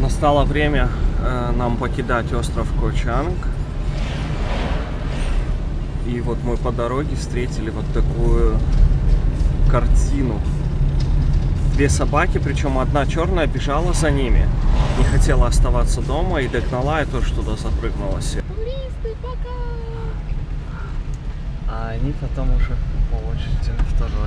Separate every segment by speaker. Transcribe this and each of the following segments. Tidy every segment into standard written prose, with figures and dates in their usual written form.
Speaker 1: Настало время нам покидать остров Ко Чанг. И вот мы по дороге встретили вот такую картину. Две собаки, причем одна черная, бежала за ними. Не хотела оставаться дома и догнала, и тоже туда запрыгнула.
Speaker 2: Туристы, пока!
Speaker 1: А они потом уже по очереди на второй.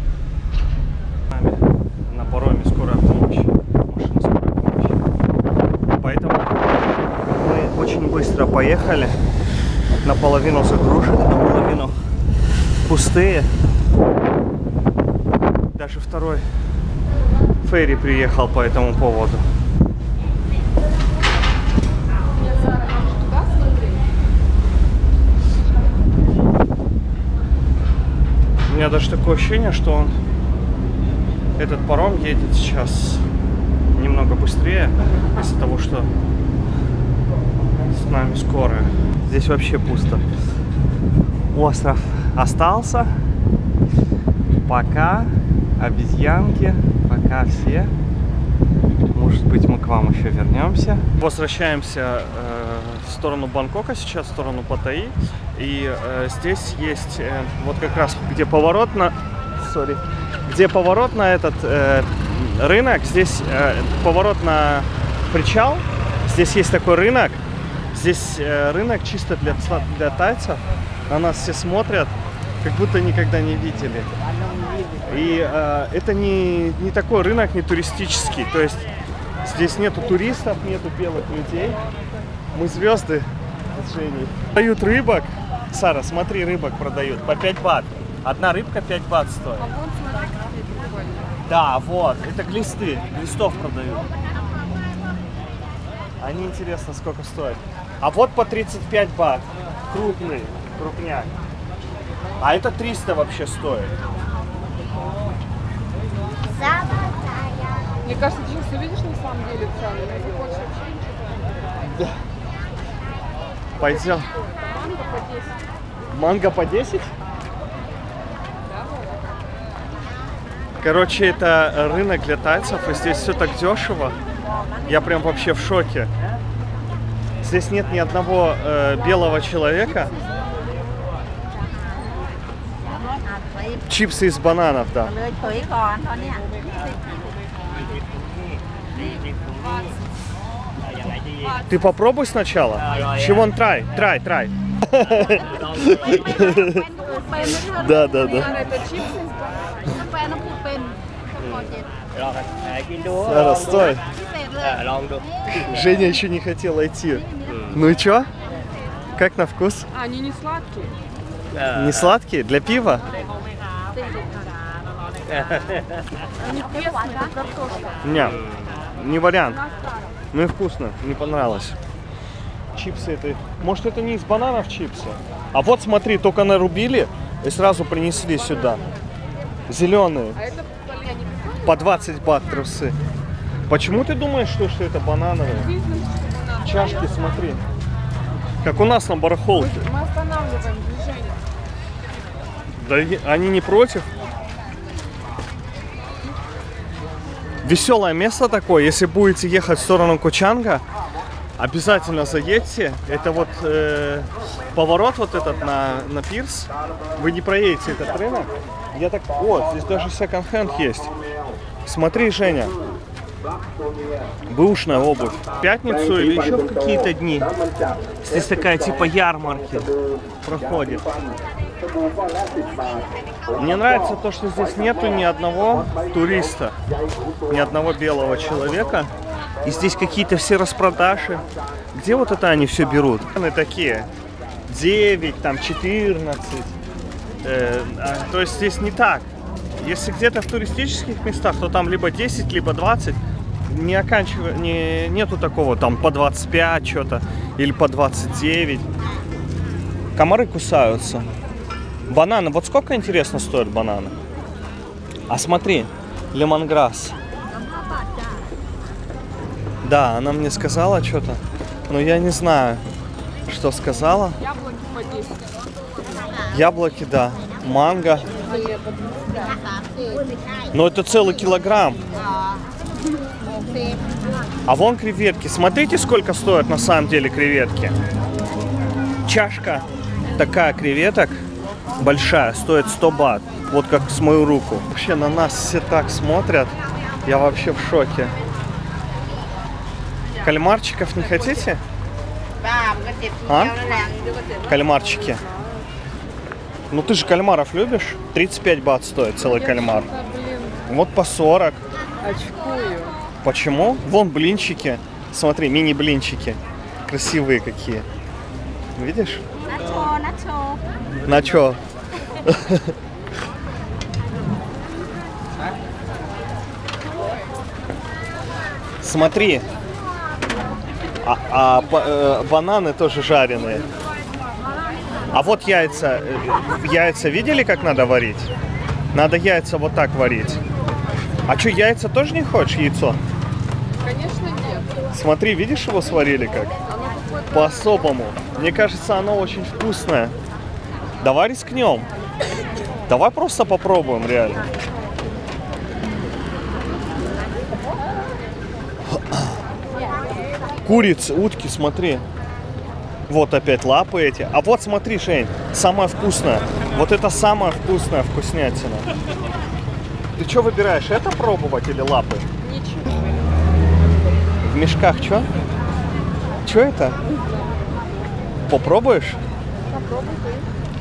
Speaker 1: На пароме скорая помощь. Машина скорой помощи. Поэтому мы очень быстро поехали. Наполовину загружены, наполовину пустые. Даже второй ферри приехал по этому поводу. У меня даже такое ощущение, что этот паром едет сейчас немного быстрее из-за того, что с нами скорая. Здесь вообще пусто. Остров остался. Пока обезьянки, пока все. Может быть, мы к вам еще вернемся. Возвращаемся в сторону Бангкока сейчас, в сторону Паттайи. И здесь есть вот как раз где поворот на... Где поворот на этот рынок. Здесь поворот на причал. Здесь есть такой рынок. Здесь рынок чисто для тайцев. На нас все смотрят, как будто никогда не видели. И это не такой рынок, не туристический. То есть здесь нету туристов, нету белых людей. Мы звезды с Женей. Продают рыбок. Сара, смотри, рыбок продают по 5 бат. Одна рыбка 5 бат стоит. Да, вот. Это глисты. Глистов продают. Они интересно сколько стоят. А вот по 35 бат. Крупный, крупняк. А это 300 вообще стоит.
Speaker 2: Мне кажется, ты сейчас увидишь на самом деле цены, не захочешь вообще ничего.
Speaker 1: Да. Пойдем. Манго по 10?
Speaker 2: Да.
Speaker 1: Короче, это рынок для тайцев, и здесь все так дешево. Я прям вообще в шоке. Здесь нет ни одного белого человека. Чипсы из бананов, да. Ты попробуй сначала. Чивон, try. Да.
Speaker 2: Это чипсы из
Speaker 1: Сара, стой. Женя еще не хотела идти. Ну и чё? Как на вкус?
Speaker 2: Они не сладкие.
Speaker 1: Не сладкие? Для пива?
Speaker 2: Они пресные, как картошка.
Speaker 1: Не вариант. Ну и вкусно, не понравилось. Чипсы это... Может, это не из бананов чипсы? А вот смотри, только нарубили и сразу принесли сюда. Зеленые.
Speaker 2: А это
Speaker 1: По 20 бат трусы. Почему ты думаешь, что это банановые? Чашки, смотри. Как у нас на барахолке.
Speaker 2: мы останавливаем движение.
Speaker 1: Да они не против. Веселое место такое. Если будете ехать в сторону Ко Чанга, обязательно заедьте. Это вот поворот вот этот на пирс. Вы не проедете этот рынок. Я так... О, здесь даже секонд-хенд есть. Смотри, Женя. Бэушная обувь. В пятницу или еще в какие-то дни. Здесь такая типа ярмарки проходит. Мне нравится то, что здесь нету ни одного туриста, ни одного белого человека. И здесь какие-то все распродажи. Где вот это они все берут? Они такие 9, там 14. То есть здесь не так. Если где-то в туристических местах, то там либо 10, либо 20. Нету такого там по 25 что-то или по 29. Комары кусаются. Бананы. Вот сколько, интересно, стоят бананы? А смотри, лемонграсс. Да, она мне сказала что-то, но я не знаю, что сказала.
Speaker 2: Яблоки по 10.
Speaker 1: Яблоки, да. Манго. Но это целый килограмм. А вон креветки. Смотрите, сколько стоят на самом деле креветки. Чашка такая креветок большая стоит 100 бат. Вот как с мою руку. Вообще на нас все так смотрят. Я вообще в шоке. Кальмарчиков не хотите? А? Кальмарчики. Ну ты же кальмаров любишь? 35 бат стоит целый кальмар.
Speaker 2: Да, блин,
Speaker 1: Вот по 40.
Speaker 2: очкую.
Speaker 1: Почему? Вон блинчики. Смотри, мини-блинчики. Красивые какие. Видишь? На чё? Смотри. Бананы тоже жареные. А вот яйца. Яйца видели, как надо варить? Надо яйца вот так варить. А что, яйца тоже не хочешь, яйцо?
Speaker 2: Конечно, нет.
Speaker 1: Смотри, видишь, его сварили как?
Speaker 2: Оно какое-то...
Speaker 1: По-особому. Мне кажется, оно очень вкусное. Давай рискнем. Давай просто попробуем, реально. Курицы, утки, смотри. Вот опять лапы эти. А вот смотри, Жень, самое вкусное. Вот это самая вкусная вкуснятина. Ты что выбираешь, это пробовать или лапы?
Speaker 2: Ничего.
Speaker 1: В мешках что? Что это? Попробуешь?
Speaker 2: Попробуй ты.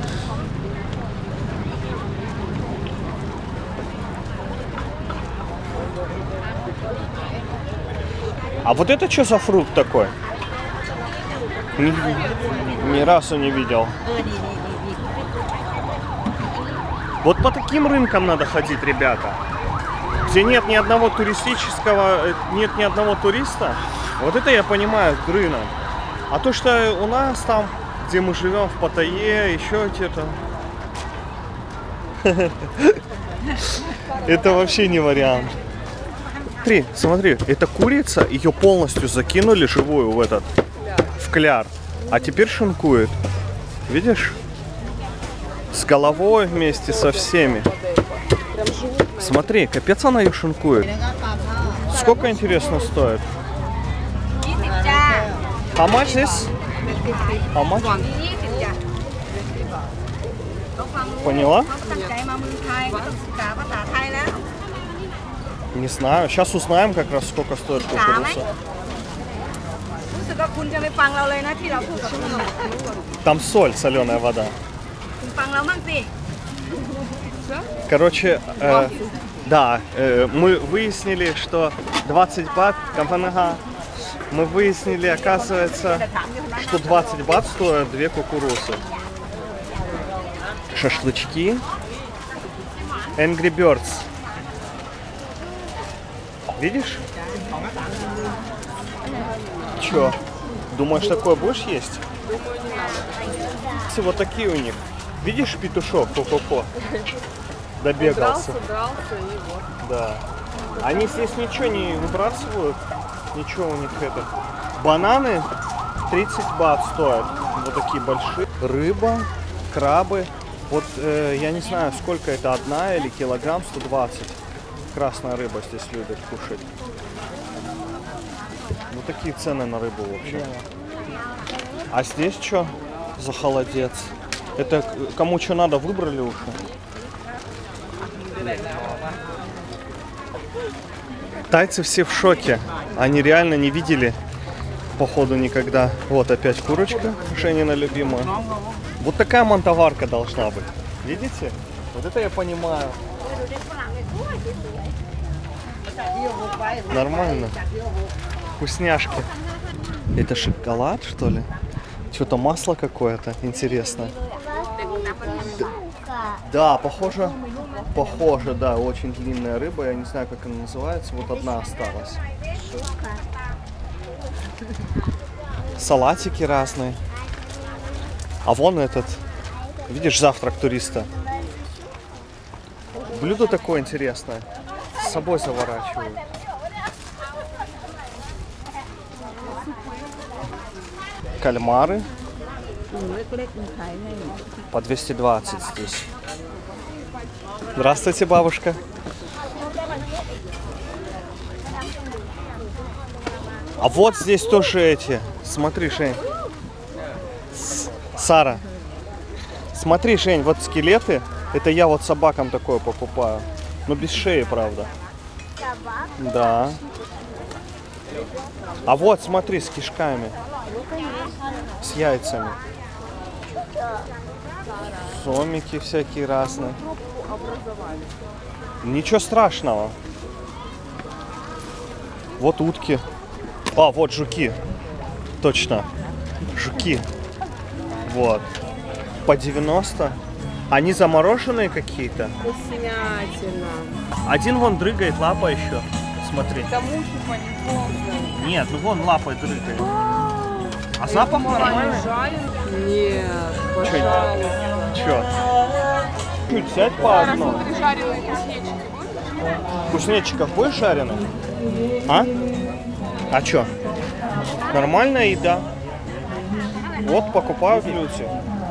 Speaker 1: А вот это что за фрукт такой? Ни разу не видел. Вот по таким рынкам надо ходить, ребята. Где нет ни одного туристического, нет ни одного туриста. Вот это я понимаю, рынок. А то, что у нас там, где мы живем, в Паттайе, еще где-то. Это вообще не вариант. Смотри, это курица, ее полностью закинули живую в кляр. А теперь шинкует. Видишь? С головой вместе со всеми.
Speaker 2: Прям животное.
Speaker 1: Смотри, капец она ее шинкует. Сколько, интересно, стоит? How much this? How much? Поняла? Не знаю. Сейчас узнаем как раз, сколько стоит кукуруза. Там соль, соленая вода. Короче, да, мы выяснили, что 20 бат, мы выяснили, оказывается, что 20 бат стоят 2 кукурузы. Шашлычки. Angry Birds. Видишь? Чё? Думаешь, такое будешь есть?
Speaker 2: Думаю, не надо.
Speaker 1: Вот такие у них. Видишь петушок, ко-ко-ко? Добегался.
Speaker 2: Дрался и вот.
Speaker 1: Да. Они здесь ничего не выбрасывают. Ничего у них это. Бананы 30 бат стоят. Вот такие большие. Рыба, крабы. Вот я не знаю, сколько это, одна или килограмм, 120. Красная рыба здесь любят кушать. Вот такие цены на рыбу вообще. А здесь что за холодец? Это кому что надо, выбрали уже. Тайцы все в шоке. Они реально не видели, походу, никогда. Вот опять курочка, Женина любимая. Вот такая мантоварка должна быть. Видите? Вот это я понимаю. Нормально. Вкусняшки. Это шоколад, что ли? Что-то масло какое-то интересное. Да, похоже, да, очень длинная рыба, я не знаю, как она называется, вот одна осталась. Салатики разные. А вон этот, видишь, завтрак туриста. Блюдо такое интересное, с собой заворачивают. Кальмары. По 220 здесь. Здравствуйте, бабушка. А вот здесь тоже эти. Смотри, Жень. Сара. Смотри, Жень, вот скелеты. Это я вот собакам такое покупаю. Но без шеи, правда. Да. А вот, смотри, с кишками. С яйцами. Сомики всякие разные. Ничего страшного. Вот утки. А, вот жуки. Точно. Жуки. Вот. По 90. Они замороженные какие-то.
Speaker 2: Вкуснятина.
Speaker 1: Один вон дрыгает, лапа еще. Смотри.
Speaker 2: Это мухи по-любому.
Speaker 1: Нет, ну вон лапой дрыгает. А запах нормальный?
Speaker 2: Нет, пожалуйста.
Speaker 1: Чё? Чуть сядь по одному.
Speaker 2: Смотри, жареные куснечики будешь?
Speaker 1: Куснечиков будешь жареных? А? А чё? Нормальная еда. Вот покупают люди.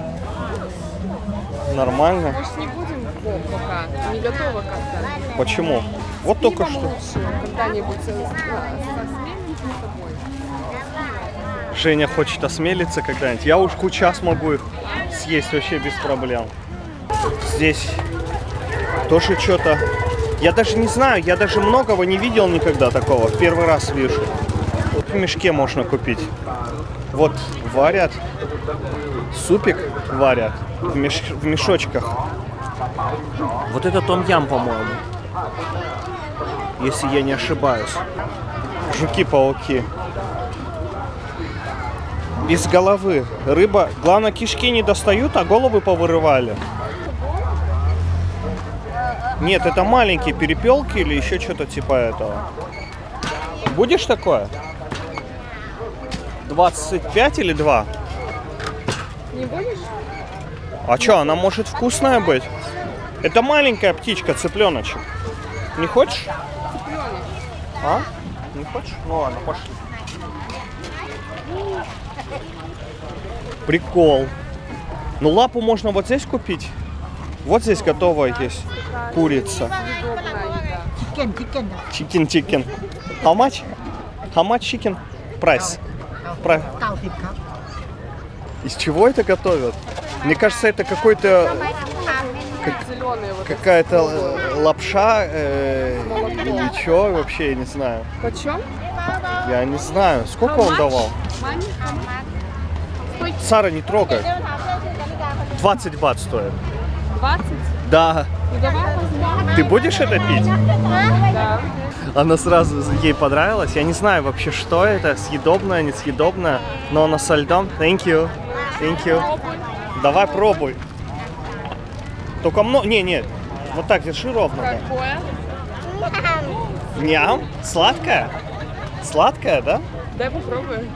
Speaker 1: Нормально.
Speaker 2: Может, не будем пока? Не готово как-то.
Speaker 1: Почему? Вот только
Speaker 2: Пиво
Speaker 1: что.
Speaker 2: лучше когда-нибудь со сменником с тобой.
Speaker 1: Женя хочет осмелиться когда-нибудь. Я уж куча смогу их съесть вообще без проблем. Здесь тоже что-то... Я даже не знаю, я даже многого не видел никогда такого. В первый раз вижу. Вот в мешке можно купить. Вот варят. Супик варят в мешочках. Вот это том-ям, по-моему. Если я не ошибаюсь. Жуки-пауки. Без головы. Рыба. Главное, кишки не достают, а головы повырывали. Нет, это маленькие перепелки или еще что-то типа этого. Будешь такое? 25 или 2?
Speaker 2: Не будешь?
Speaker 1: А что, она может вкусная быть? Это маленькая птичка, цыпленочек. Не хочешь?
Speaker 2: Цыпленок.
Speaker 1: А? Не хочешь? Ну ладно, пошли. Прикол. Ну лапу можно вот здесь купить. Вот здесь готовая есть курица. Чикен. How much? How much chicken? Price. Из чего это готовят? Мне кажется, это какой-то...
Speaker 2: Зеленые вот.
Speaker 1: Какая-то лапша или что, вообще я не знаю.
Speaker 2: Почем?
Speaker 1: Я не знаю. Сколько он давал? Сара, не трогай. 20 бат стоит.
Speaker 2: 20?
Speaker 1: Да.
Speaker 2: Ну давай возьмем.
Speaker 1: Ты будешь это пить?
Speaker 2: Да.
Speaker 1: Она сразу ей понравилась. Я не знаю вообще, что это, съедобное, несъедобное, но она со льдом. Thank you. Thank you. Давай пробуй. Только много... Не. Вот так, держи ровно. Да.
Speaker 2: Какое?
Speaker 1: Ням. Сладкая? Сладкая, да?
Speaker 2: Дай попробую.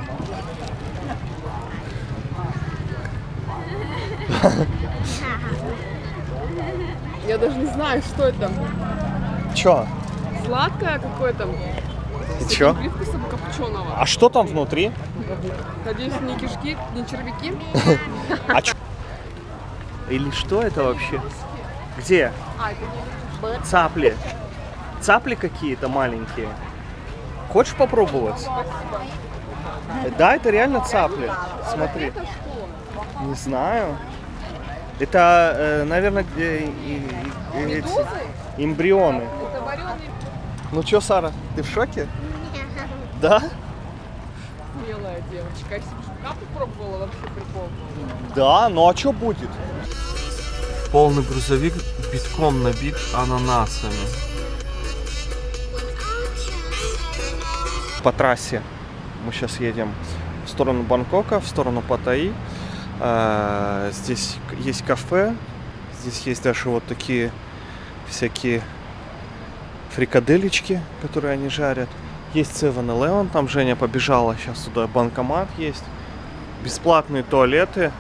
Speaker 2: Я даже не знаю, что это.
Speaker 1: Чё?
Speaker 2: Сладкое какое-то.
Speaker 1: И чё?
Speaker 2: Привкусом копченого.
Speaker 1: А что там внутри?
Speaker 2: Надеюсь, не кишки, не червяки.
Speaker 1: А чё? Или что это вообще? Где?
Speaker 2: А, это не
Speaker 1: Цапли. Цапли какие-то маленькие. Хочешь попробовать? Да, это реально цапли. Смотри.
Speaker 2: это что?
Speaker 1: Не знаю. Это, наверное,
Speaker 2: Медузы?
Speaker 1: эмбрионы.
Speaker 2: Это вареный.
Speaker 1: Ну чё, Сара, ты в шоке? Да?
Speaker 2: Белая девочка. Если бы жука попробовала, вообще прикол.
Speaker 1: Да, ну а что будет? Полный грузовик битком набит ананасами. По трассе мы сейчас едем в сторону Бангкока, в сторону Паттайи. Здесь есть кафе, здесь есть даже вот такие всякие фрикаделечки, которые они жарят. Есть 7-Eleven, там Женя побежала, сейчас туда банкомат есть. Бесплатные туалеты.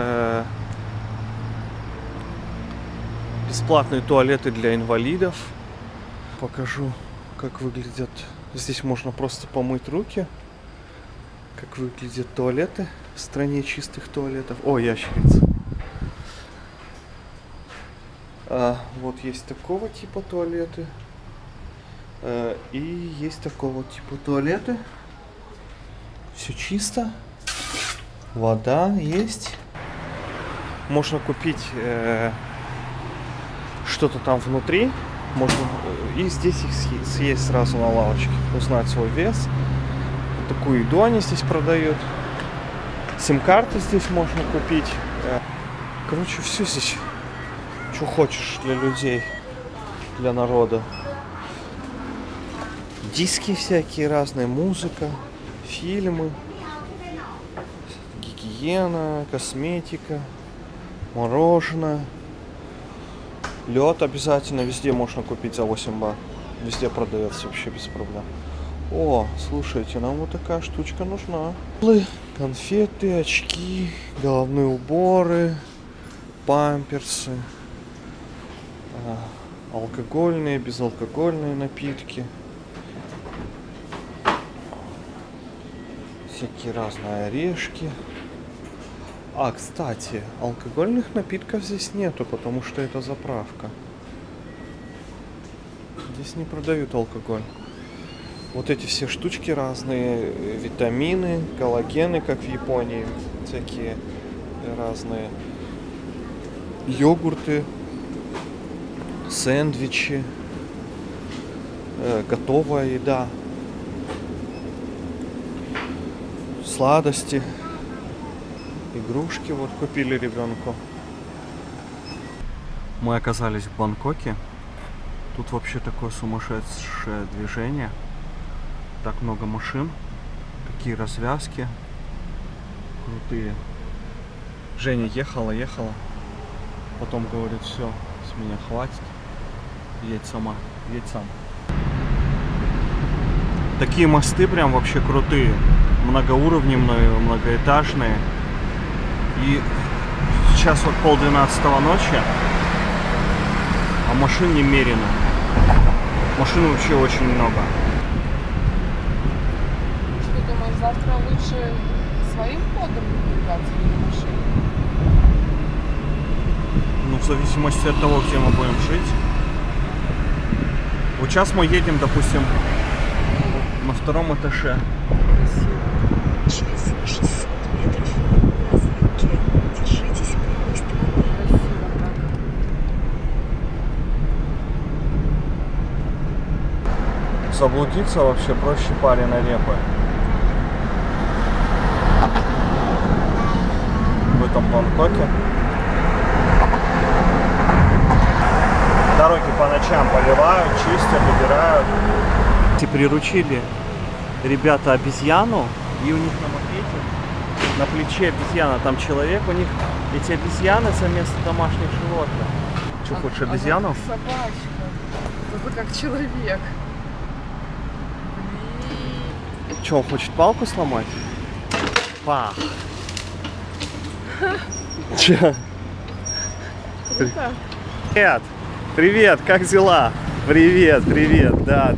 Speaker 1: Бесплатные туалеты для инвалидов. Покажу, как выглядят. Здесь можно просто помыть руки. Как выглядят туалеты в стране чистых туалетов. О, ящерица. Вот есть такого типа туалеты. И есть такого типа туалеты. Все чисто. Вода есть. Можно купить что-то там внутри. Можно и здесь их съесть сразу на лавочке. Узнать свой вес. Такую еду они здесь продают. Сим-карты здесь можно купить. Короче, все здесь, что хочешь для людей, для народа. Диски всякие разные, музыка, фильмы, гигиена, косметика, мороженое. Лед обязательно везде можно купить за 8 бат. Везде продается вообще без проблем. О, слушайте, нам вот такая штучка нужна. Конфеты, очки, головные уборы, памперсы, алкогольные, безалкогольные напитки. Всякие разные орешки. А, кстати, алкогольных напитков здесь нету, потому что это заправка. Здесь не продают алкоголь. Вот эти все штучки разные, витамины, коллагены, как в Японии, всякие разные йогурты, сэндвичи, готовая еда, сладости, игрушки вот купили ребенку. Мы оказались в Бангкоке. Тут вообще такое сумасшедшее движение. Так много машин, такие развязки крутые. Женя ехала, потом говорит: все, с меня хватит, едь сама, едь сам. Такие мосты прям вообще крутые, многоуровневые, многоэтажные. И сейчас вот 11:30 ночи, а машин немерено. Машин вообще очень много.
Speaker 2: Завтра лучше своим ходом двигаться или на машине?
Speaker 1: Ну, в зависимости от того, где мы будем жить. Вот сейчас мы едем, допустим, на 2-м этаже.
Speaker 3: Через 600 метров на звонке держитесь правой стороны.
Speaker 2: Красиво так.
Speaker 1: Заблудиться вообще проще пареной репы. В этом Бангкоке. Дороги по ночам поливают, чистят, убирают. И приручили ребята обезьяну, и у них на макете, на плече обезьяна, там человек, у них эти обезьяны за место домашних животных. Что, хочешь обезьяну?
Speaker 2: Как собачка. Это как человек. Блин.
Speaker 1: Что, он хочет палку сломать? Пах. Че?
Speaker 2: Круто.
Speaker 1: Привет! Привет, как дела? Привет, привет, да.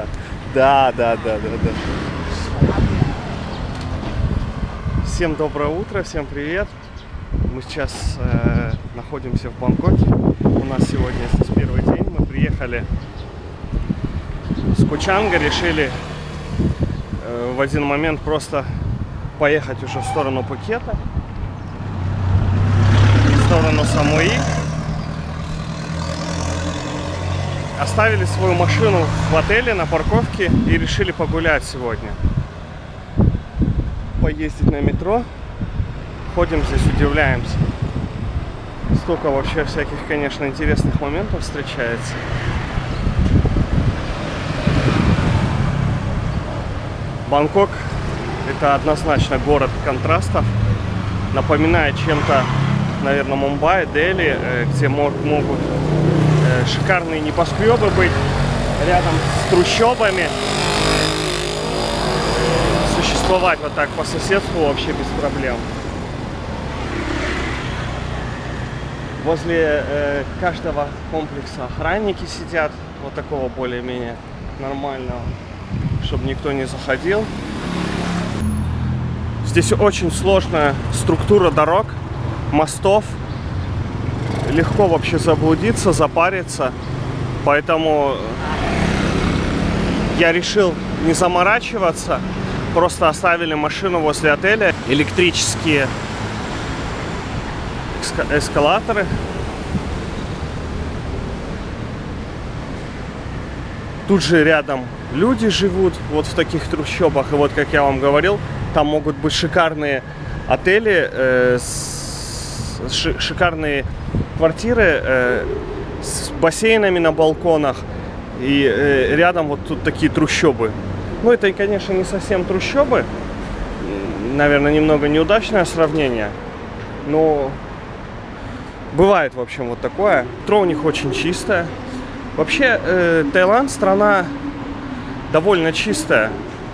Speaker 1: Всем доброе утро, всем привет. Мы сейчас находимся в Бангкоке. У нас сегодня здесь первый день. Мы приехали с Кучанга, решили в один момент просто поехать уже в сторону Пхукета, в сторону Самуи. Оставили свою машину в отеле на парковке и решили погулять сегодня. Поездить на метро. Ходим здесь, удивляемся. Столько вообще всяких, конечно, интересных моментов встречается. Бангкок — это однозначно город контрастов. Напоминает чем-то, наверное, Мумбай, Дели, где могут шикарные небоскребы быть рядом с трущобами. Существовать вот так по соседству вообще без проблем. Возле каждого комплекса охранники сидят, вот такого более-менее нормального, чтобы никто не заходил. Здесь очень сложная структура дорог, мостов. Легко вообще заблудиться, запариться. Поэтому я решил не заморачиваться, просто оставили машину возле отеля. Электрические эскалаторы. Тут же рядом люди живут, вот в таких трущобах. И вот, как я вам говорил, там могут быть шикарные отели, шикарные квартиры с бассейнами на балконах. И рядом вот тут такие трущобы. Ну, это, конечно, не совсем трущобы. Наверное, немного неудачное сравнение. Но бывает, в общем, вот такое. Метро у них очень чистое. Вообще, Таиланд страна довольно чистая.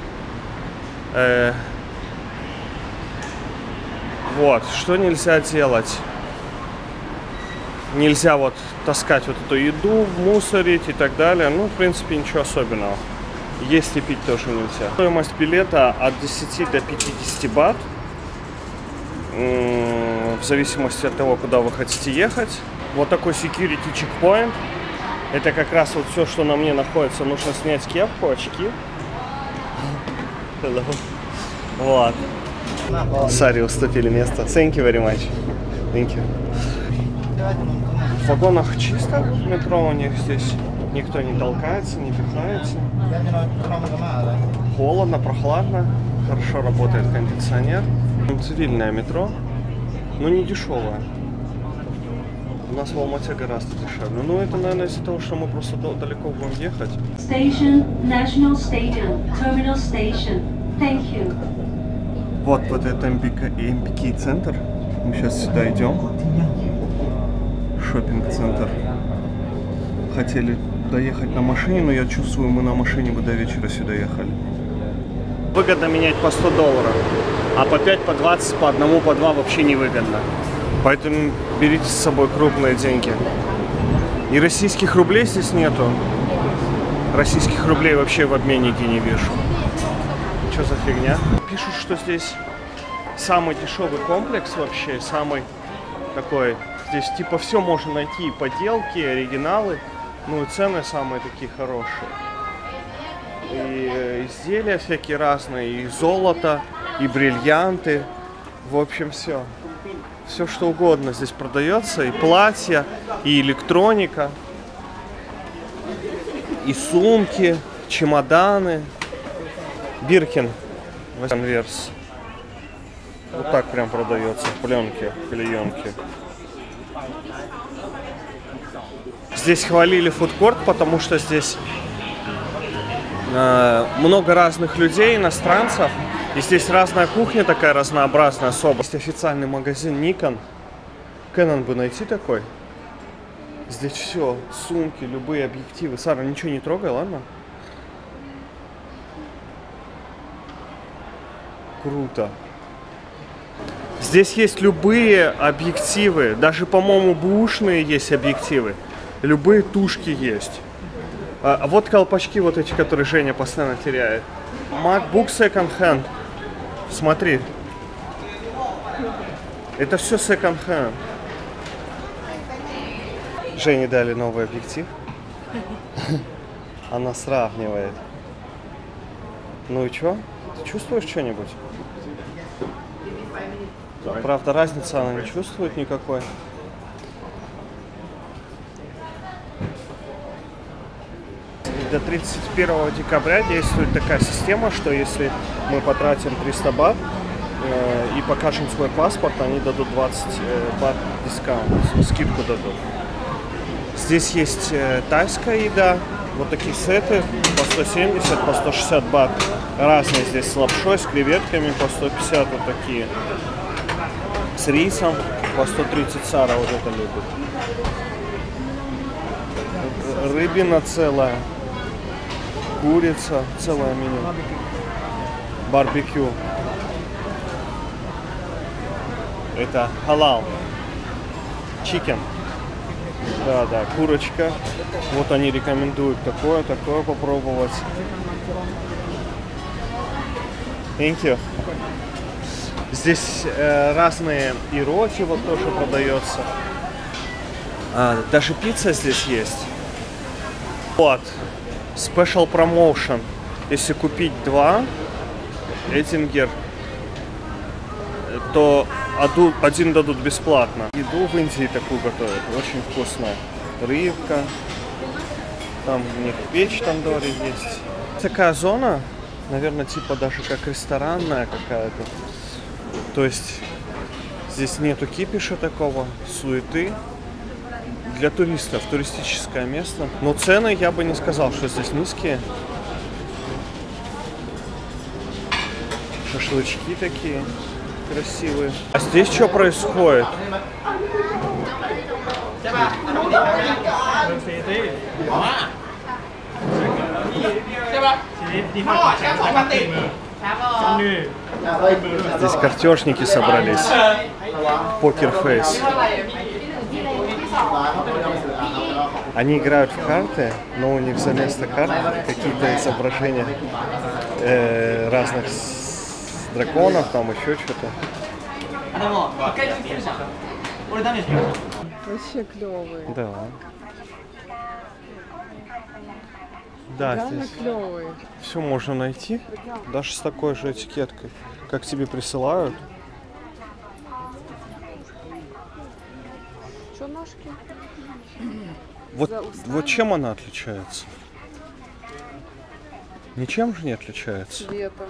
Speaker 1: Вот, что нельзя делать? Нельзя вот таскать вот эту еду, мусорить и так далее. Ну, в принципе, ничего особенного. Есть и пить тоже нельзя. Стоимость билета от 10 до 50 бат. В зависимости от того, куда вы хотите ехать. Вот такой security checkpoint. Это как раз вот все, что на мне находится. Нужно снять кепку, очки. Hello. Вот. Саре уступили место. Thank you very much. Thank you. В вагонах чисто в метро у них здесь. Никто не толкается, не пихается. Холодно, прохладно. Хорошо работает кондиционер. Цивильное метро, но не дешевое. У нас в Алмате гораздо дешевле. Ну, это, наверное, из-за того, что мы просто далеко будем ехать.
Speaker 4: Station, National Stadium, Terminal Station. Thank you.
Speaker 1: Вот этот MBK центр. Мы сейчас сюда идем. Шоппинг-центр. Хотели доехать на машине, но я чувствую, мы на машине бы до вечера сюда ехали. Выгодно менять по $100, а по 5, по 20, по 1, по 2 вообще невыгодно. Поэтому берите с собой крупные деньги. И российских рублей здесь нету. Российских рублей вообще в обменнике не вижу. Что за фигня? Пишут, что здесь самый дешевый комплекс вообще, самый такой. Здесь типа все можно найти, и поделки, и оригиналы. Ну и цены самые такие хорошие. И изделия всякие разные, и золото, и бриллианты. В общем, все. Все что угодно здесь продается. И платья, и электроника, и сумки, чемоданы. Биркин, конверс. Вот так прям продается в пленке, клеенке. Здесь хвалили фудкорт, потому что здесь много разных людей, иностранцев. И здесь разная кухня такая разнообразная особо. Есть официальный магазин Nikon. Canon бы найти такой. Здесь все, сумки, любые объективы. Сара, ничего не трогай, ладно? Круто. Здесь есть любые объективы. Даже, по-моему, бэушные есть объективы. Любые тушки есть. А вот колпачки вот эти, которые Женя постоянно теряет. MacBook Second Hand. Смотри. Это все Second Hand. Жене дали новый объектив. Она сравнивает. Ну и что? Ты чувствуешь что-нибудь? Правда, разницы она не чувствует никакой. До 31 декабря действует такая система, что если мы потратим 300 бат и покажем свой паспорт, они дадут 20 бат дискаунт, скидку дадут. Здесь есть тайская еда, вот такие сеты по 170, по 160 бат. Разные здесь с лапшой, с креветками по 150, вот такие. С рисом по 130, Сара вот это любит. Рыбина целая. Курица, целое меню. Барбекю. Это халал. Чикен. Да, курочка. Вот они рекомендуют такое попробовать. Thank you. Здесь разные ироки вот тоже продается. Даже пицца здесь есть. Вот. Special Promotion. Если купить 2, Эттингер, то один дадут бесплатно. Еду в Индии такую готовят, очень вкусная. Рыбка, там у них печь тандори есть. Такая зона, наверное, типа даже как ресторанная какая-то. То есть здесь нету кипиша такого, суеты. Для туристов, туристическое место. Но цены я бы не сказал, что здесь низкие. Шашлычки такие красивые. А здесь что происходит? Здесь картежники собрались. Покерфейс. Они играют в карты, но у них за место карт какие-то изображения разных драконов, там еще что-то.
Speaker 2: Вообще клевые.
Speaker 1: Да. Да,
Speaker 2: Реально
Speaker 1: здесь
Speaker 2: клевые.
Speaker 1: все можно найти, даже с такой же этикеткой, как тебе присылают.
Speaker 2: Что ножки?
Speaker 1: Вот чем она отличается? Ничем же не отличается.
Speaker 2: Цветом.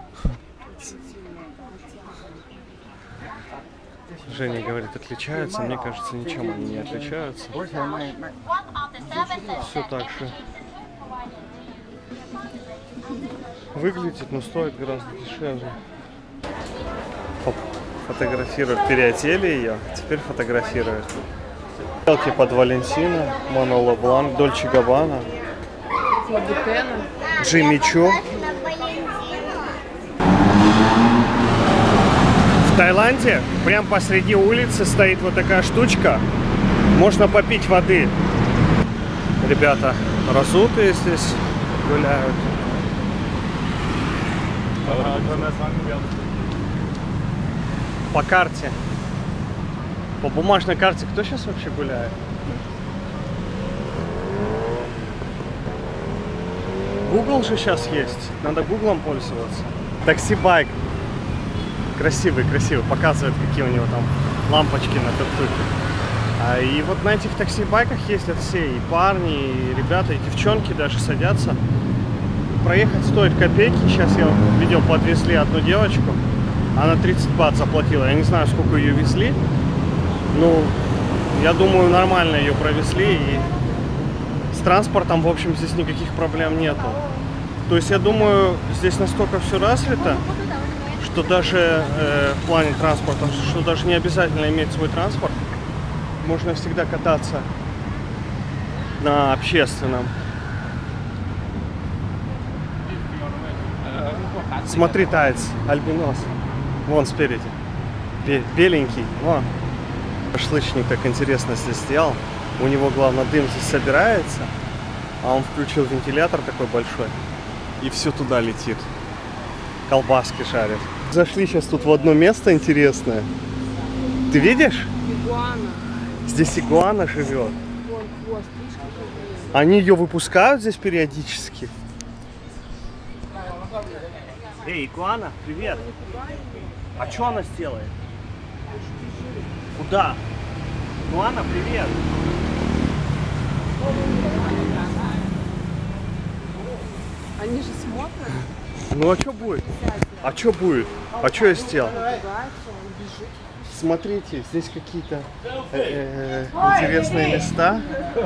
Speaker 1: Женя говорит, отличаются, мне кажется, ничем они не отличаются. Все так же. Выглядит, но стоит гораздо дешевле. Фотографируют, переодели ее, теперь фотографируют. Сделки под Валентино, Маноло Бланк, Дольче Габбана,
Speaker 2: Лабутена.
Speaker 1: Джимми Чо. В Таиланде прям посреди улицы стоит вот такая штучка. Можно попить воды. Ребята разутые здесь гуляют. По карте. По бумажной карте кто сейчас вообще гуляет? Google же сейчас есть. Надо Гуглом пользоваться. Такси-байк. Красивый, красивый. Показывает, какие у него там лампочки на тук-туке. И вот на этих такси-байках ездят все. И парни, и ребята, и девчонки даже садятся. Проехать стоит копейки. Сейчас я видел, подвезли одну девочку. Она 30 бат заплатила. Я не знаю, сколько ее везли. Ну, я думаю, нормально ее провезли. И с транспортом, в общем, здесь никаких проблем нету. То есть, я думаю, здесь настолько все развито, что даже в плане транспорта, что даже не обязательно иметь свой транспорт. Можно всегда кататься на общественном. Смотри, таец, альбинос. Вон спереди. Беленький. Вон. Шашлычник так интересно здесь сделал. У него, главное, дым здесь собирается. А он включил вентилятор такой большой. И все туда летит. Колбаски жарят. Зашли сейчас тут в одно место интересное. Ты видишь?
Speaker 2: Игуана.
Speaker 1: Здесь игуана живет.
Speaker 2: Вон хвост, видишь, какой есть.
Speaker 1: Они ее выпускают здесь периодически. Эй, игуана, привет. А что она сделает? Куда? Игуана, привет.
Speaker 2: Они же смотрят.
Speaker 1: Ну а что будет? А что будет? А что я сделал?
Speaker 2: Ругается, он бежит.
Speaker 1: Смотрите, здесь какие-то интересные места.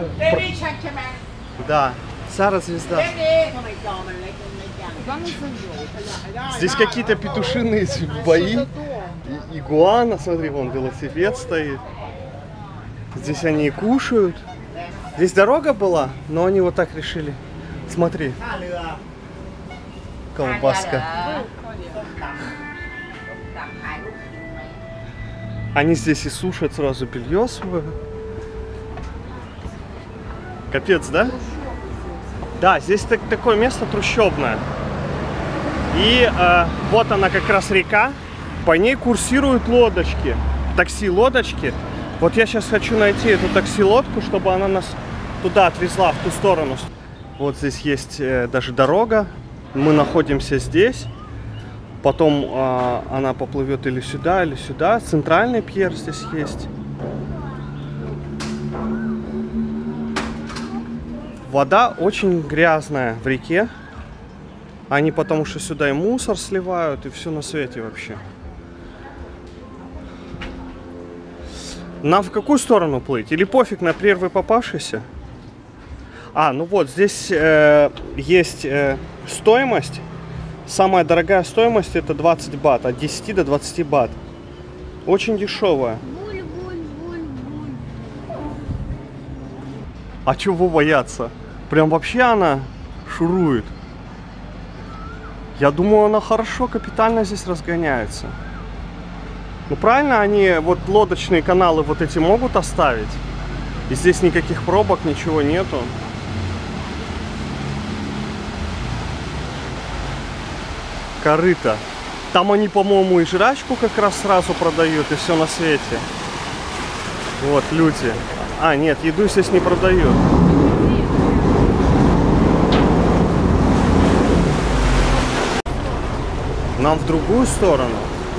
Speaker 1: Да, Сара звезда.
Speaker 2: Куда нас завел?
Speaker 1: Здесь какие-то петушиные бои. Игуана, смотри, вон велосипед стоит. Здесь они и кушают. Здесь дорога была, но они вот так решили. Смотри. Колбаска. Они здесь и сушат сразу белье свое. Капец, да? Да, здесь такое место трущобное. И вот она как раз река. По ней курсируют лодочки. Такси-лодочки. Вот я сейчас хочу найти эту такси-лодку, чтобы она нас туда отвезла, в ту сторону. Вот здесь есть даже дорога. Мы находимся здесь. Потом она поплывет или сюда, или сюда. Центральный пьер здесь есть. Вода очень грязная в реке. Они потому что сюда и мусор сливают, и все на свете вообще. Нам в какую сторону плыть? Или пофиг на первый попавшийся? Ну вот, здесь есть стоимость. Самая дорогая стоимость это 20 бат. От 10 до 20 бат. Очень дешевая. А чего бояться? Прям вообще она шурует. Я думаю, она хорошо, капитально здесь разгоняется. Ну правильно, они вот лодочные каналы вот эти могут оставить. И здесь никаких пробок, ничего нету. Корыто. Там они, по-моему, и жрачку как раз сразу продают, и все на свете. Вот, люди. Нет, еду здесь не продают. Нам в другую сторону.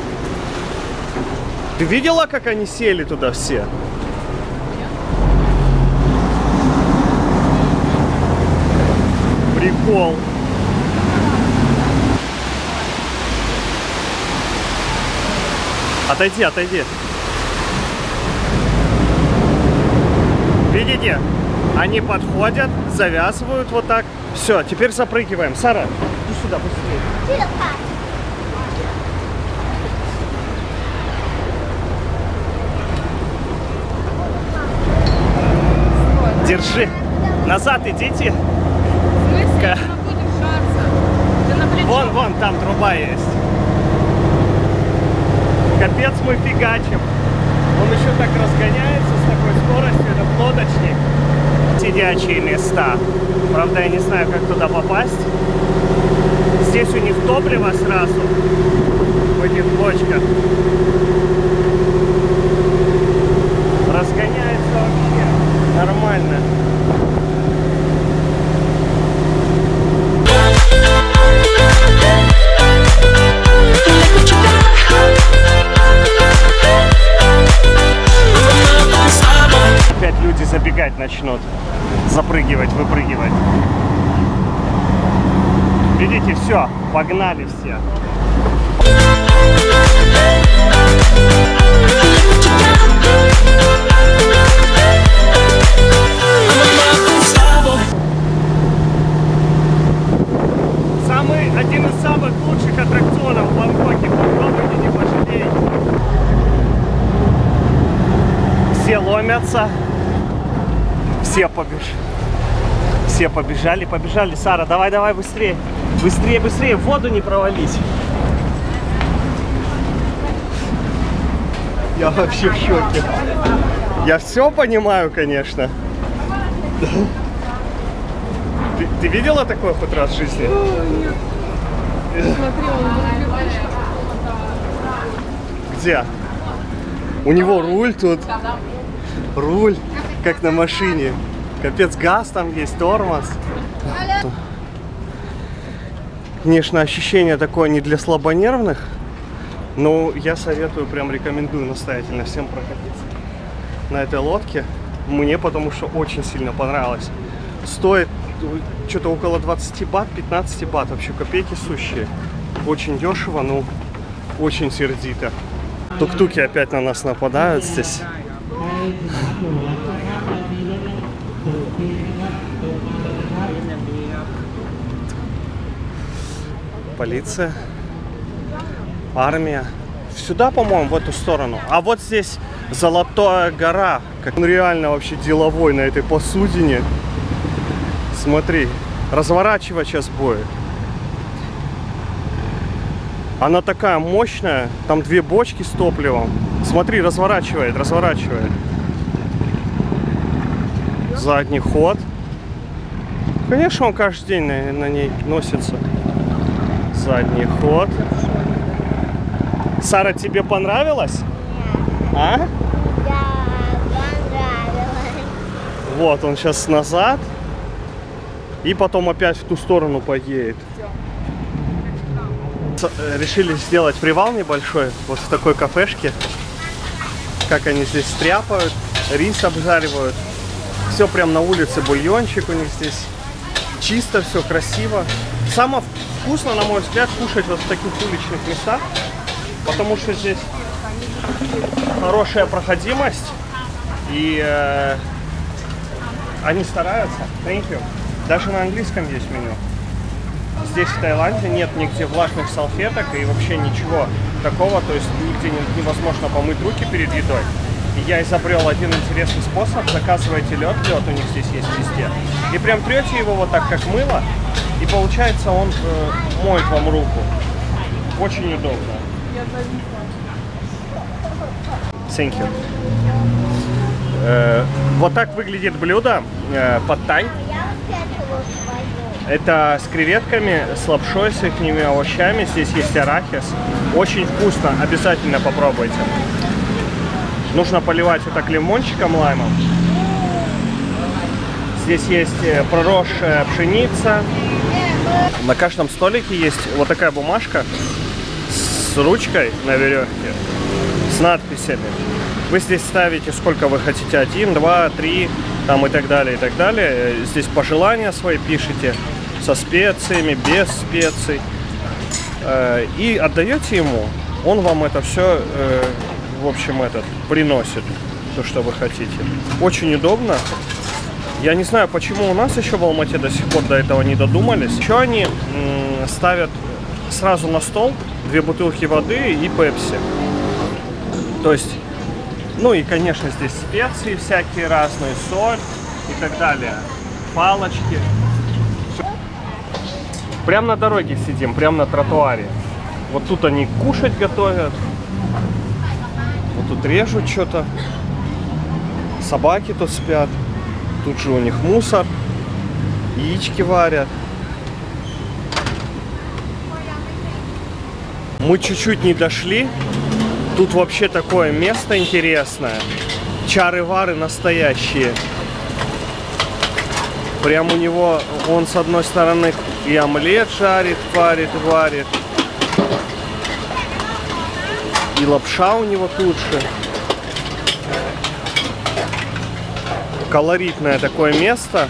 Speaker 1: Ты видела, как они сели туда все? Прикол. Отойди, отойди. Видите? Они подходят, завязывают вот так. Все, теперь запрыгиваем. Сара, иди сюда быстрее. Держи. Назад идите. Вон, там труба есть. Капец, мы фигачим. Он еще так разгоняется с такой скоростью, это лодочник. Сидячие места. Правда, я не знаю, как туда попасть. Здесь у них топливо сразу в этих бочках. Разгоняется вообще нормально. Опять люди забегать начнут, запрыгивать, выпрыгивать. Видите, все, погнали все. Один из самых лучших аттракционов в Бангкоке. Попробуйте, не пожалеете. Все ломятся. Все побежали. Сара, давай, быстрее. Быстрее, в воду не провались. Я вообще в шоке. Я все понимаю, конечно. Ты видела такое хоть раз в жизни?
Speaker 2: Нет. Смотри, он
Speaker 1: Где? У него руль тут. Руль, как на машине. Капец, газ там есть, тормоз. Конечно, ощущение такое не для слабонервных, но я советую, прям рекомендую настоятельно всем прокатиться на этой лодке. Мне потому что очень сильно понравилось. Стоит что-то около 20 бат, 15 бат, вообще копейки сущие. Очень дешево, но очень сердито. Тук-туки опять на нас нападают здесь. Полиция, армия. Сюда, по-моему, в эту сторону. А вот здесь Золотая гора. Как он реально вообще деловой на этой посудине. Смотри, разворачивать сейчас будет. Она такая мощная. Там 2 бочки с топливом. Смотри, разворачивает. Задний ход. Конечно, он каждый день на ней носится. Задний ход. Сара, тебе понравилось? А?
Speaker 5: Да, понравилось.
Speaker 1: Вот, он сейчас назад. И потом опять в ту сторону поедет. решили сделать привал небольшой, вот в такой кафешке. Как они здесь стряпают, рис обжаривают. Все прям на улице, бульончик у них здесь. Чисто, все красиво. Самое вкусно, на мой взгляд, кушать вот в таких уличных местах, потому что здесь хорошая проходимость, и они стараются. Thank you. Даже на английском есть меню. Здесь, в Таиланде, нет нигде влажных салфеток и вообще ничего такого, то есть нигде невозможно помыть руки перед едой. И я изобрел один интересный способ. Заказываете лед у них здесь есть везде, и прям трете его вот так, как мыло, и получается он моет вам руку. Очень удобно. Thank you. Вот так выглядит блюдо пад-тай. Это с креветками, с лапшой, с их овощами. Здесь есть арахис. Очень вкусно. Обязательно попробуйте. Нужно поливать вот так лимончиком, лаймом. Здесь есть проросшая пшеница. На каждом столике есть вот такая бумажка с ручкой на веревке, с надписями. Вы здесь ставите, сколько вы хотите, 1, 2, 3, там и так далее, и так далее. Здесь пожелания свои пишите, со специями, без специй. И отдаете ему, он вам это все, в общем, приносит, то, что вы хотите. Очень удобно. Я не знаю, почему у нас еще в Алмате до сих пор до этого не додумались. Еще они ставят сразу на стол 2 бутылки воды и пепси. То есть, ну и, конечно, здесь специи всякие разные, соль и так далее. Палочки. Прямо на дороге сидим, прямо на тротуаре. Вот тут они кушать готовят. Вот тут режут что-то. Собаки тут спят. Тут же у них мусор. Яички варят. Мы чуть-чуть не дошли. Тут вообще такое место интересное. Чары-вары настоящие. Прям у него, он с одной стороны и омлет жарит, варит. И лапша у него тут же. Колоритное такое место.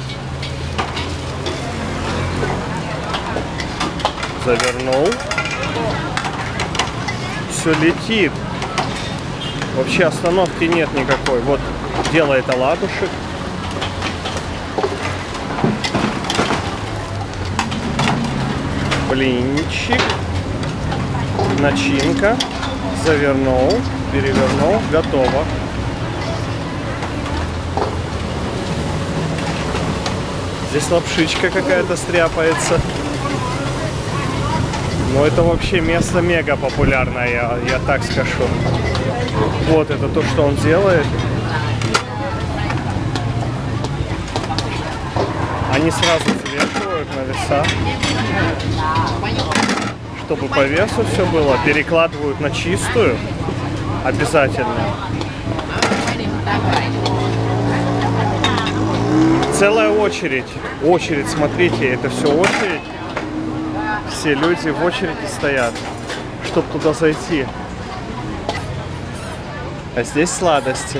Speaker 1: Завернул. Все летит. Вообще остановки нет никакой. Вот делает оладушек. Блинчик. Начинка. Завернул. Перевернул. Готово. Здесь лапшичка какая-то стряпается. Но это вообще место мега популярное, я так скажу. Вот это то, что он делает. Они сразу взвешивают на веса, чтобы по весу все было. Перекладывают на чистую обязательно. Целая очередь. Очередь, смотрите, это все очередь. Все люди в очереди стоят, чтобы туда зайти. А здесь сладости.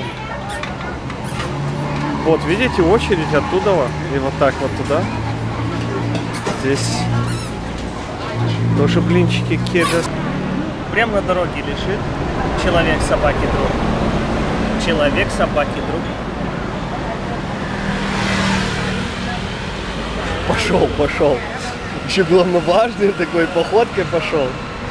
Speaker 1: Вот, видите, очередь оттуда и вот так вот туда. Здесь тоже блинчики какие-то. Прямо на дороге лежит человек, собаки, друг. Человек, собаки, друг. Пошел. Еще главное важный такой походкой пошел.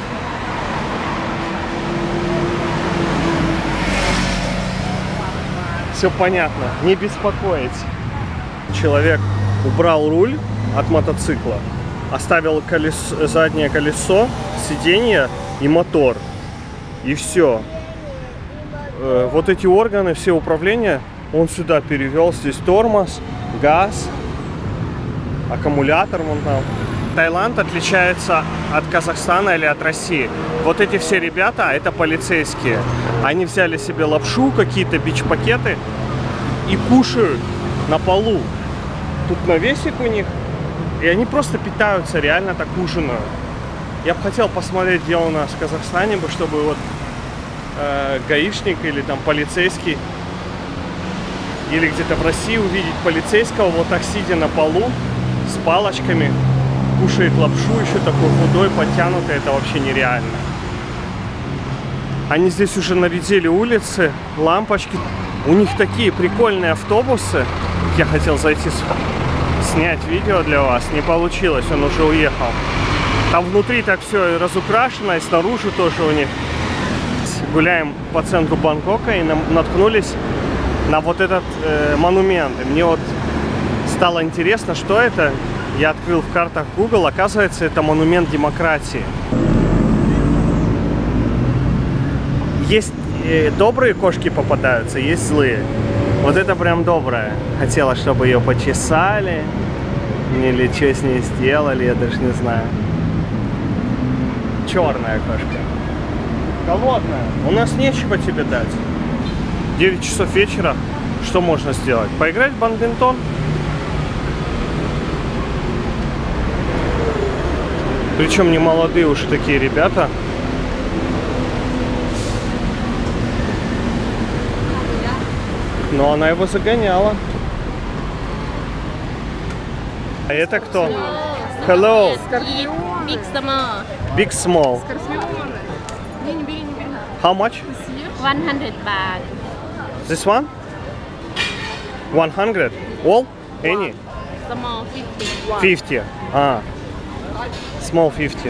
Speaker 1: Все понятно, не беспокоить. Человек убрал руль от мотоцикла, оставил заднее колесо, сиденье и мотор. И все. Вот эти органы, все управления он сюда перевел. Здесь тормоз, газ, аккумулятор вон там. Таиланд отличается от Казахстана или от России. Вот эти все ребята, это полицейские. Они взяли себе лапшу, какие-то бич-пакеты и кушают на полу. Тут навесик у них. И они просто питаются, реально так ужинают. Я бы хотел посмотреть, где у нас в Казахстане, чтобы вот гаишник или там полицейский, или где-то в России увидеть полицейского, вот так сидя на полу с палочками, кушает лапшу, еще такой худой, подтянутый, это вообще нереально. Они здесь уже нарядили улицы, лампочки. У них такие прикольные автобусы. Я хотел зайти снять видео для вас, не получилось, он уже уехал. Там внутри так все разукрашено, и снаружи тоже у них. Гуляем по центру Бангкока и наткнулись на вот этот монумент. И мне вот стало интересно, что это. Я открыл в картах Google, оказывается, это монумент демократии. Есть добрые кошки попадаются, есть злые. Вот это прям добрая. Хотела, чтобы ее почесали. Или что с ней сделали, я даже не знаю. Черная кошка. Голодная. У нас нечего тебе дать. 9 часов вечера. Что можно сделать? Поиграть в бадминтон? Причем не молодые уже такие ребята. Но она его загоняла. А это кто? Hello.
Speaker 2: Big Summer.
Speaker 1: Big Small.
Speaker 2: Скорпионы. Не бери, не бери.
Speaker 1: How much?
Speaker 5: 100 baht.
Speaker 1: This one? 100? All? Any?
Speaker 5: Small 50.
Speaker 1: 50. А. Small 50.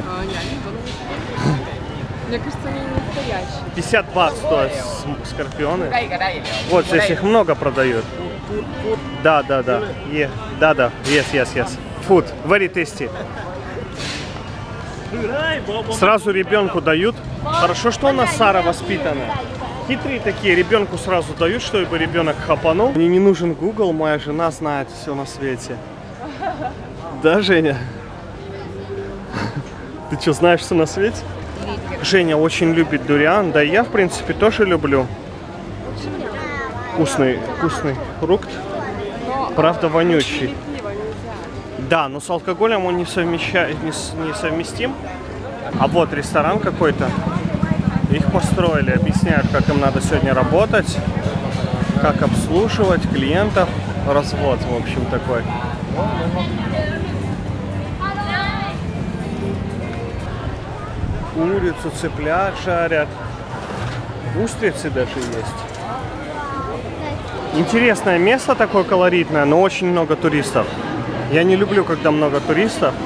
Speaker 2: Мне кажется, они не настоящие.
Speaker 1: 50 бат стоят скорпионы. Вот здесь их много продают. Да. Да. Yes. Food. Very tasty. Сразу ребенку дают. Хорошо, что у нас Сара воспитанная. Хитрые такие, ребенку сразу дают, чтобы ребенок хапанул. Мне не нужен Google, моя жена знает все на свете. Да, Женя? Ты что, знаешь все на свете? Женя очень любит дуриан, да и я, в принципе, тоже люблю. Вкусный фрукт. Правда, вонючий. Да, но с алкоголем он не совместим. А вот ресторан какой-то. Их построили, объясняют, как им надо сегодня работать, как обслуживать клиентов. Развод, в общем, такой. Курицу, цыплят жарят. Устрицы даже есть. Интересное место такое колоритное, но очень много туристов. Я не люблю, когда много туристов.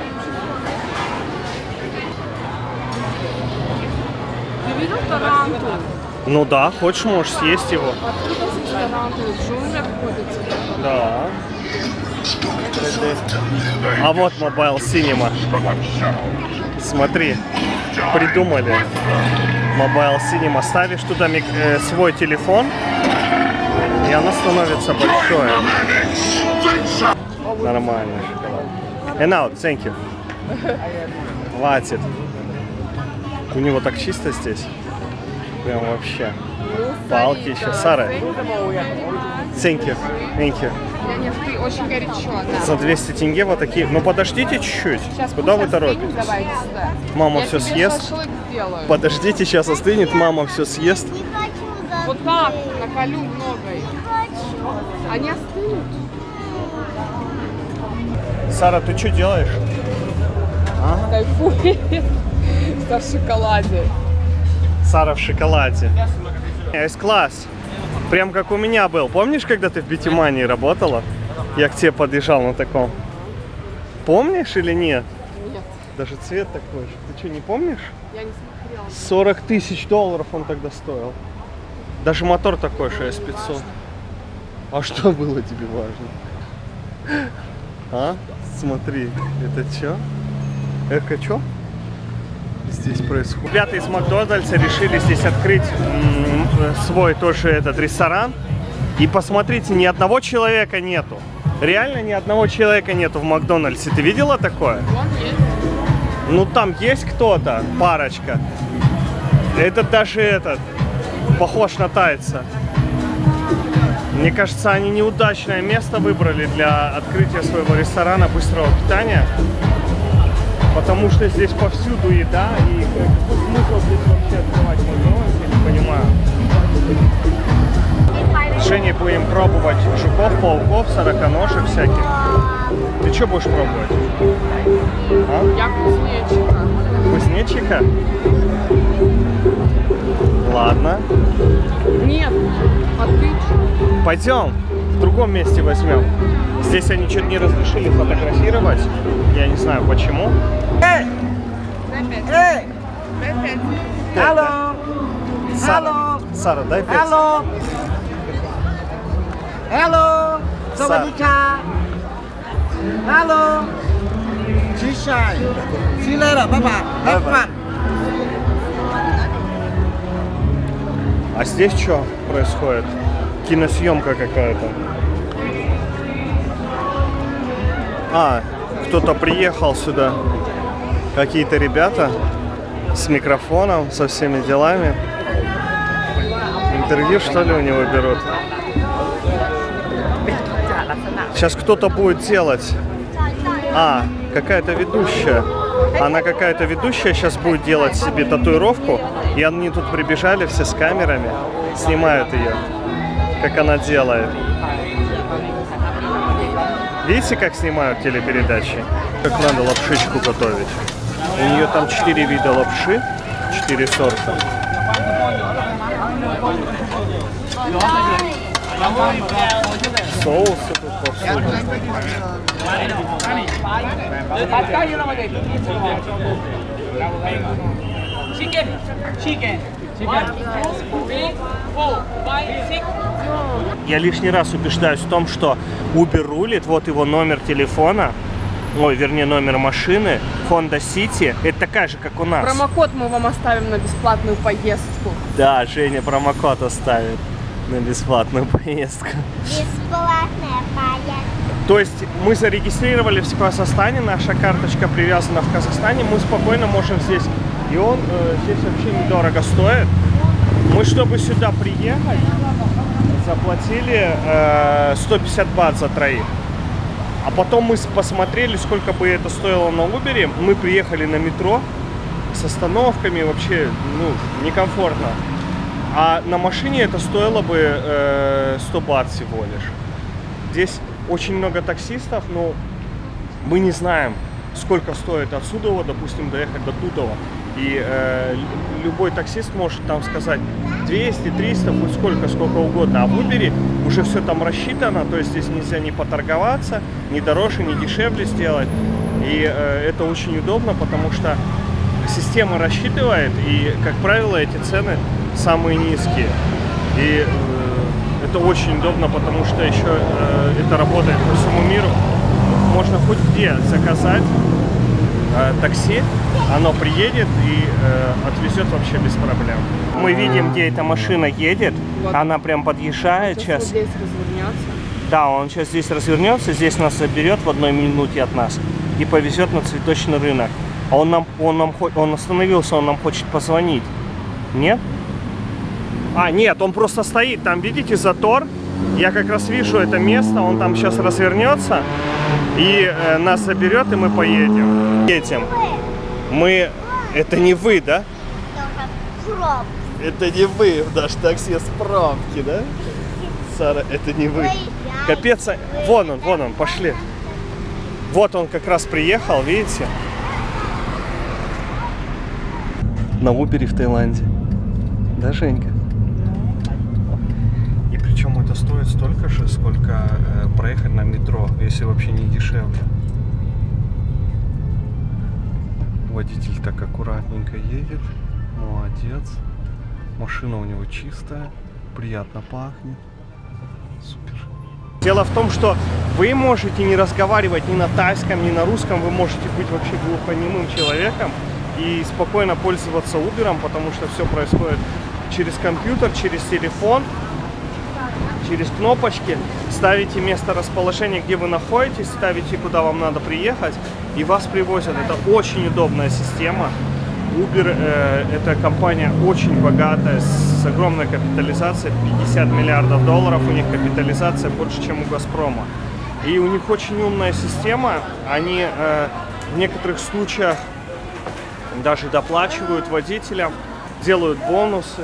Speaker 2: Ты видел тарантул?
Speaker 1: Ну да, хочешь, можешь съесть его.
Speaker 2: Откуда здесь тарантулы? В джунглях ходят?
Speaker 1: Да. А вот Mobile Cinema. Смотри, придумали. Mobile Cinema. Ставишь туда свой телефон, и она становится большой. Нормально. And now, thank you. Хватит. У него так чисто здесь. Прям вообще. Палки еще. Сара. Thank you. Thank you.
Speaker 2: Нет, ты очень горячо, да.
Speaker 1: За 200 тенге вот такие. Ну подождите чуть-чуть.
Speaker 2: Сейчас
Speaker 1: Куда вы
Speaker 2: пусть остынет,
Speaker 1: торопитесь?
Speaker 2: давайте сюда.
Speaker 1: Мама
Speaker 2: Я
Speaker 1: все
Speaker 2: тебе
Speaker 1: съест.
Speaker 2: шашлык сделаю.
Speaker 1: Подождите, сейчас остынет, мама все съест.
Speaker 2: Вот так, наколю много их. Они остынут.
Speaker 1: Сара, ты что делаешь? А?
Speaker 2: Кайфует. В шоколаде.
Speaker 1: Сара в шоколаде. С-класс. Прям как у меня был. Помнишь, когда ты в Битимании работала? Я к тебе подъезжал на таком. Помнишь или нет?
Speaker 2: Нет,
Speaker 1: Даже цвет такой же. Ты что, не помнишь?
Speaker 2: я не смотрела.
Speaker 1: 40 тысяч долларов он тогда стоил. Даже мотор такой же, S500. А что было тебе важно? А? Смотри, это что? Это что здесь происходит? Ребята из Макдональдса решили здесь открыть свой тоже этот ресторан. И посмотрите, ни одного человека нету. Реально ни одного человека нету в Макдональдсе. Ты видела такое?
Speaker 2: Вон есть.
Speaker 1: Ну там есть кто-то, парочка. Этот даже этот похож на тайца. Мне кажется, они неудачное место выбрали для открытия своего ресторана быстрого питания. Потому что здесь повсюду еда, и какой смысл здесь вообще открывать Макдональдс, я не понимаю. С Женей будем пробовать жуков, пауков, сороконожек всяких. Ты что будешь пробовать? А?
Speaker 2: Я кузнечика.
Speaker 1: Кузнечика? Ладно.
Speaker 2: Нет, а ты что?
Speaker 1: Пойдем, в другом месте возьмем. Здесь они что-то не разрешили фотографировать. Я не знаю почему.
Speaker 2: Эй!
Speaker 1: Алло! Сара, Сара, дай 5.
Speaker 6: Hello. Hello. Sawadika. Hello. Chishai. See you later. Bye bye. Have fun.
Speaker 1: А здесь что происходит? Киносъемка какая-то. А, кто-то приехал сюда. Какие-то ребята с микрофоном, со всеми делами. Интервью, что ли, у него берут? Сейчас кто-то будет делать. А, какая-то ведущая. Она какая-то ведущая сейчас будет делать себе татуировку. И они тут прибежали все с камерами. Снимают ее, как она делает. Видите, как снимают телепередачи? Как надо лапшичку готовить. У нее там 4 вида лапши, 4 сорта. Соусы тут повсюду. Я лишний раз убеждаюсь в том, что Uber рулит, вот его номер телефона, ой, вернее, номер машины, Honda City, это такая же, как у нас.
Speaker 2: Промокод мы вам оставим на бесплатную поездку.
Speaker 1: Да, Женя промокод оставит на бесплатную поездку.
Speaker 7: Бесплатная поездка.
Speaker 1: То есть мы зарегистрировались в Казахстане, наша карточка привязана в Казахстане, мы спокойно можем здесь, и он здесь вообще недорого стоит. Мы, чтобы сюда приехать, заплатили 150 бат за троих. А потом мы посмотрели, сколько бы это стоило на Uber. Мы приехали на метро с остановками, вообще, ну, некомфортно. А на машине это стоило бы 100 бат всего лишь. Здесь очень много таксистов, но мы не знаем, сколько стоит отсюда, вот, допустим, доехать до Тутова. И любой таксист может там сказать 200, 300, хоть сколько угодно. А в Uber уже все там рассчитано, то есть здесь нельзя ни поторговаться, ни дороже, ни дешевле сделать. И это очень удобно, потому что система рассчитывает, и, как правило, эти цены самые низкие. И это очень удобно, потому что еще это работает по всему миру. Можно хоть где заказать такси, оно приедет и отвезет вообще без проблем. Мы видим, где эта машина едет,
Speaker 2: Вот.
Speaker 1: она прям подъезжает сейчас.
Speaker 2: Вот здесь развернется.
Speaker 1: Да, он сейчас здесь развернется, здесь нас заберет в 1 минуте от нас и повезет на цветочный рынок. А он остановился, он нам хочет позвонить. Нет? А, нет, он просто стоит, там, видите, затор. Я как раз вижу это место, он там сейчас развернется и нас заберет, и мы поедем. Едем. Мы... Это не вы, да? Это не вы, наш таксист в пробке, да? Сара, это не вы. Капец, вон он, пошли. Вот он как раз приехал, видите? На Uber в Таиланде. Да, Женька? И причем это стоит столько же, сколько проехать на метро, если вообще не дешевле. Водитель так аккуратненько едет. Молодец. Машина у него чистая. Приятно пахнет. Супер. Дело в том, что вы можете не разговаривать ни на тайском, ни на русском. Вы можете быть вообще глухонемым человеком и спокойно пользоваться Uber'ом, потому что все происходит через компьютер, через телефон, через кнопочки. Ставите место расположения, где вы находитесь, ставите, куда вам надо приехать, и вас привозят. Это очень удобная система. Uber это компания очень богатая, с огромной капитализацией, 50 миллиардов долларов, у них капитализация больше, чем у Газпрома. И у них очень умная система, они В некоторых случаях даже доплачивают водителям, делают бонусы.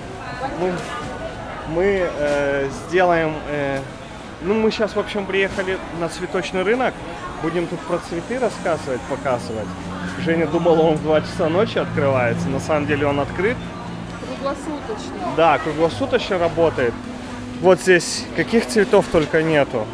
Speaker 1: Мы сделаем... ну, мы сейчас, в общем, приехали на цветочный рынок. Будем тут про цветы рассказывать, показывать. Женя думала, он в 2 часа ночи открывается. На самом деле он открыт.
Speaker 2: Круглосуточно.
Speaker 1: Да, круглосуточно работает. Вот здесь каких цветов только нету.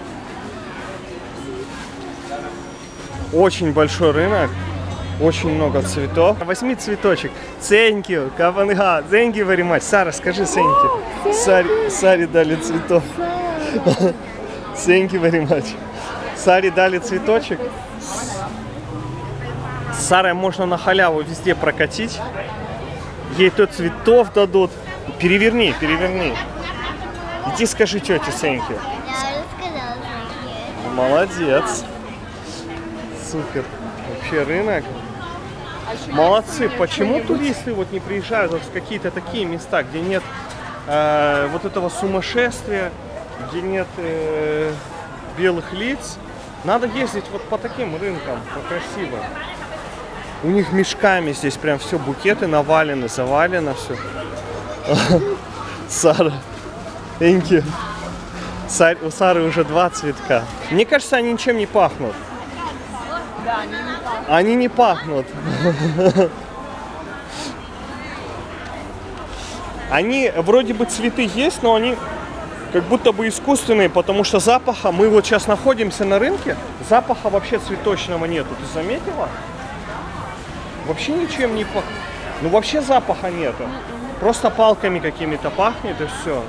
Speaker 1: Очень большой рынок. Очень много цветов. Возьми цветочек. Thank you. Каванга. Thank you very much. Сара, скажи thank you. Саре дали цветов. Thank you very much. Саре дали цветочек. С Сарой можно на халяву везде прокатить. Ей то цветов дадут. Переверни, переверни. Иди скажи тете thank you.
Speaker 7: Я уже сказала thank you.
Speaker 1: Молодец. Супер. Вообще рынок.
Speaker 2: А еще
Speaker 1: Молодцы.
Speaker 2: есть
Speaker 1: Почему
Speaker 2: что-нибудь?
Speaker 1: туристы вот не приезжают вот в какие-то такие места, где нет вот этого сумасшествия, где нет белых лиц? Надо ездить вот по таким рынкам, по красивым. У них мешками здесь прям все, букеты навалены, завалено все. Сара, thank you. У Сары уже 2 цветка. Мне кажется, они ничем не пахнут.
Speaker 2: Да, они не пахнут.
Speaker 1: Они не пахнут. Они вроде бы цветы есть, но они как будто бы искусственные, потому что запаха, мы вот сейчас находимся на рынке, запаха вообще цветочного нету. Ты заметила? Вообще ничем не пахнет. Ну вообще запаха нету. Просто палками какими-то пахнет и все.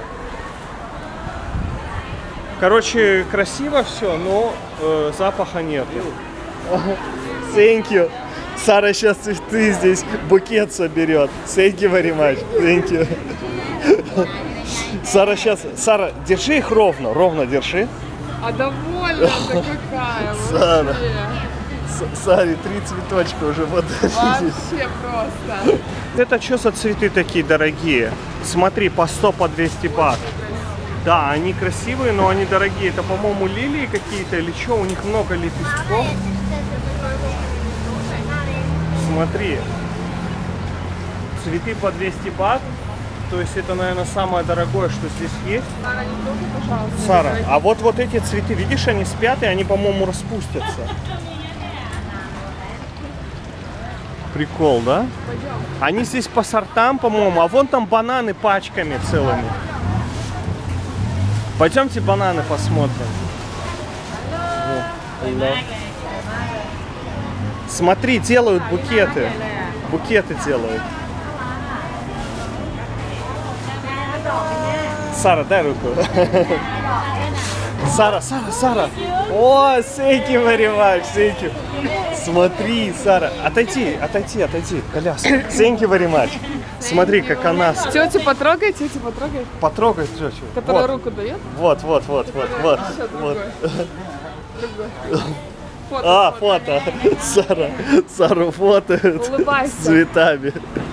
Speaker 1: Короче, красиво все, но запаха нету. Thank you. Сара сейчас цветы здесь, букет соберет. Thank you very much. Thank you. Сара сейчас... Сара, держи их ровно, ровно держи.
Speaker 2: А довольна-то какая
Speaker 1: Сара.
Speaker 2: вообще.
Speaker 1: Саре 3 цветочка уже подарили.
Speaker 2: Вообще просто.
Speaker 1: Это что за цветы такие дорогие? Смотри, по 100, по 200 бат. Да, они красивые, но они дорогие. Это, по-моему, лилии какие-то или что? У них много лепестков. Смотри. Цветы по 200 бат. То есть это, наверное, самое дорогое, что здесь есть.
Speaker 2: Сара, не трогай, пожалуйста.
Speaker 1: Сара, а вот эти цветы, видишь, они спят, и они, по-моему, распустятся. Прикол, да?
Speaker 2: Пойдем.
Speaker 1: Они здесь по сортам, по-моему, а вон там бананы пачками целыми. Пойдемте бананы посмотрим. Hello. Смотри, делают букеты. Букеты делают. Сара, дай руку. Сара. О, thank you very much, thank you. Смотри, Сара. Отойди. Коляска. Thank you very much. Смотри, как она...
Speaker 2: Тетю потрогай.
Speaker 1: Потрогай тетю.
Speaker 2: Которая
Speaker 1: Вот.
Speaker 2: руку дает?
Speaker 1: Вот.
Speaker 2: Еще другой. Другой. Фото.
Speaker 1: Фото. Сару фотоют
Speaker 2: Улыбайся.
Speaker 1: с цветами.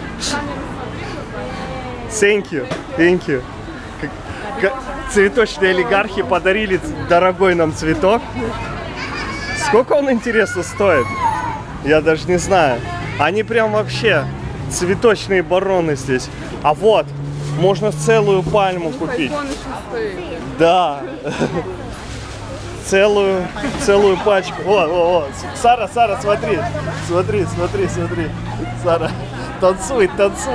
Speaker 1: Thank you. Цветочные олигархи подарили дорогой нам цветок. Сколько он, интересно, стоит? Я даже не знаю. Они прям вообще цветочные бароны здесь. А вот, можно целую пальму купить.
Speaker 2: Айфон еще стоит.
Speaker 1: Да. Целую пачку. О. Сара, смотри. Сара, танцует.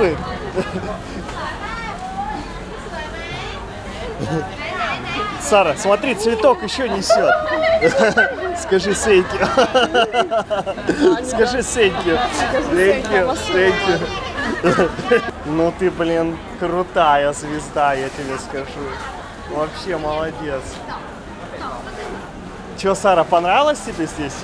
Speaker 1: Сара, смотри, цветок еще несет. Скажи thank you. Скажи thank you. Thank you. Ну ты, блин, крутая звезда, я тебе скажу. Вообще молодец. Че, Сара, понравилось тебе здесь?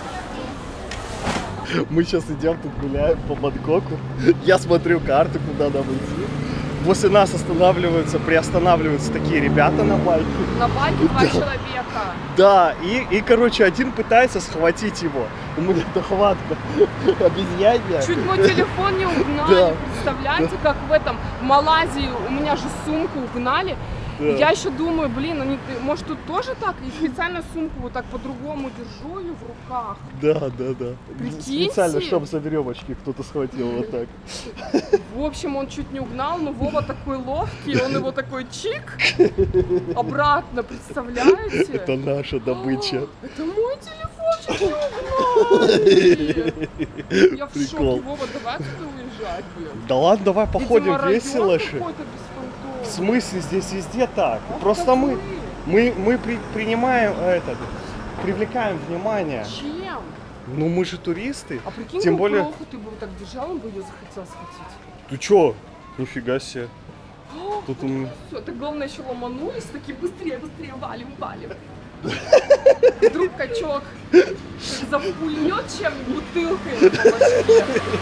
Speaker 1: Мы сейчас идем тут гуляем по Бангкоку. Я смотрю карту, куда нам идти. Возле нас приостанавливаются такие ребята на байке.
Speaker 2: На байке 2 человека.
Speaker 1: Да, и короче, один пытается схватить его. У меня это хватка обезьянья.
Speaker 2: Чуть мой телефон не угнали.
Speaker 1: Да.
Speaker 2: Представляете, как в Малайзии у меня же сумку угнали. Я еще думаю, блин, они, может тут тоже так? И специально сумку вот так по-другому держу ее в руках.
Speaker 1: Да.
Speaker 2: Прикиньте.
Speaker 1: Специально, чтобы за веревочки кто-то схватил вот так.
Speaker 2: В общем, он чуть не угнал, но Вова такой ловкий, он его такой чик, обратно, представляете?
Speaker 1: Это наша добыча.
Speaker 2: Это мой телефон чуть не угнали. Я в
Speaker 1: Прикол.
Speaker 2: шоке, Вова, давай отсюда уезжать, блин.
Speaker 1: Да ладно, давай походим,
Speaker 2: Видимо, район
Speaker 1: весело же.
Speaker 2: какой-то беспонтовый.
Speaker 1: В смысле, здесь везде так.
Speaker 2: А
Speaker 1: Просто
Speaker 2: какой?
Speaker 1: мы принимаем привлекаем внимание.
Speaker 2: Чем?
Speaker 1: Ну мы же туристы.
Speaker 2: А прикинь,
Speaker 1: Тем более...
Speaker 2: GoPro ты бы вот так держал, он бы ее захотел схватить.
Speaker 1: Ты чё? Нифига себе. Тут у меня...
Speaker 2: Все, так главное еще ломанулись, такие быстрее, валим. Вдруг качок запульнет чем-нибудь бутылкой по башке.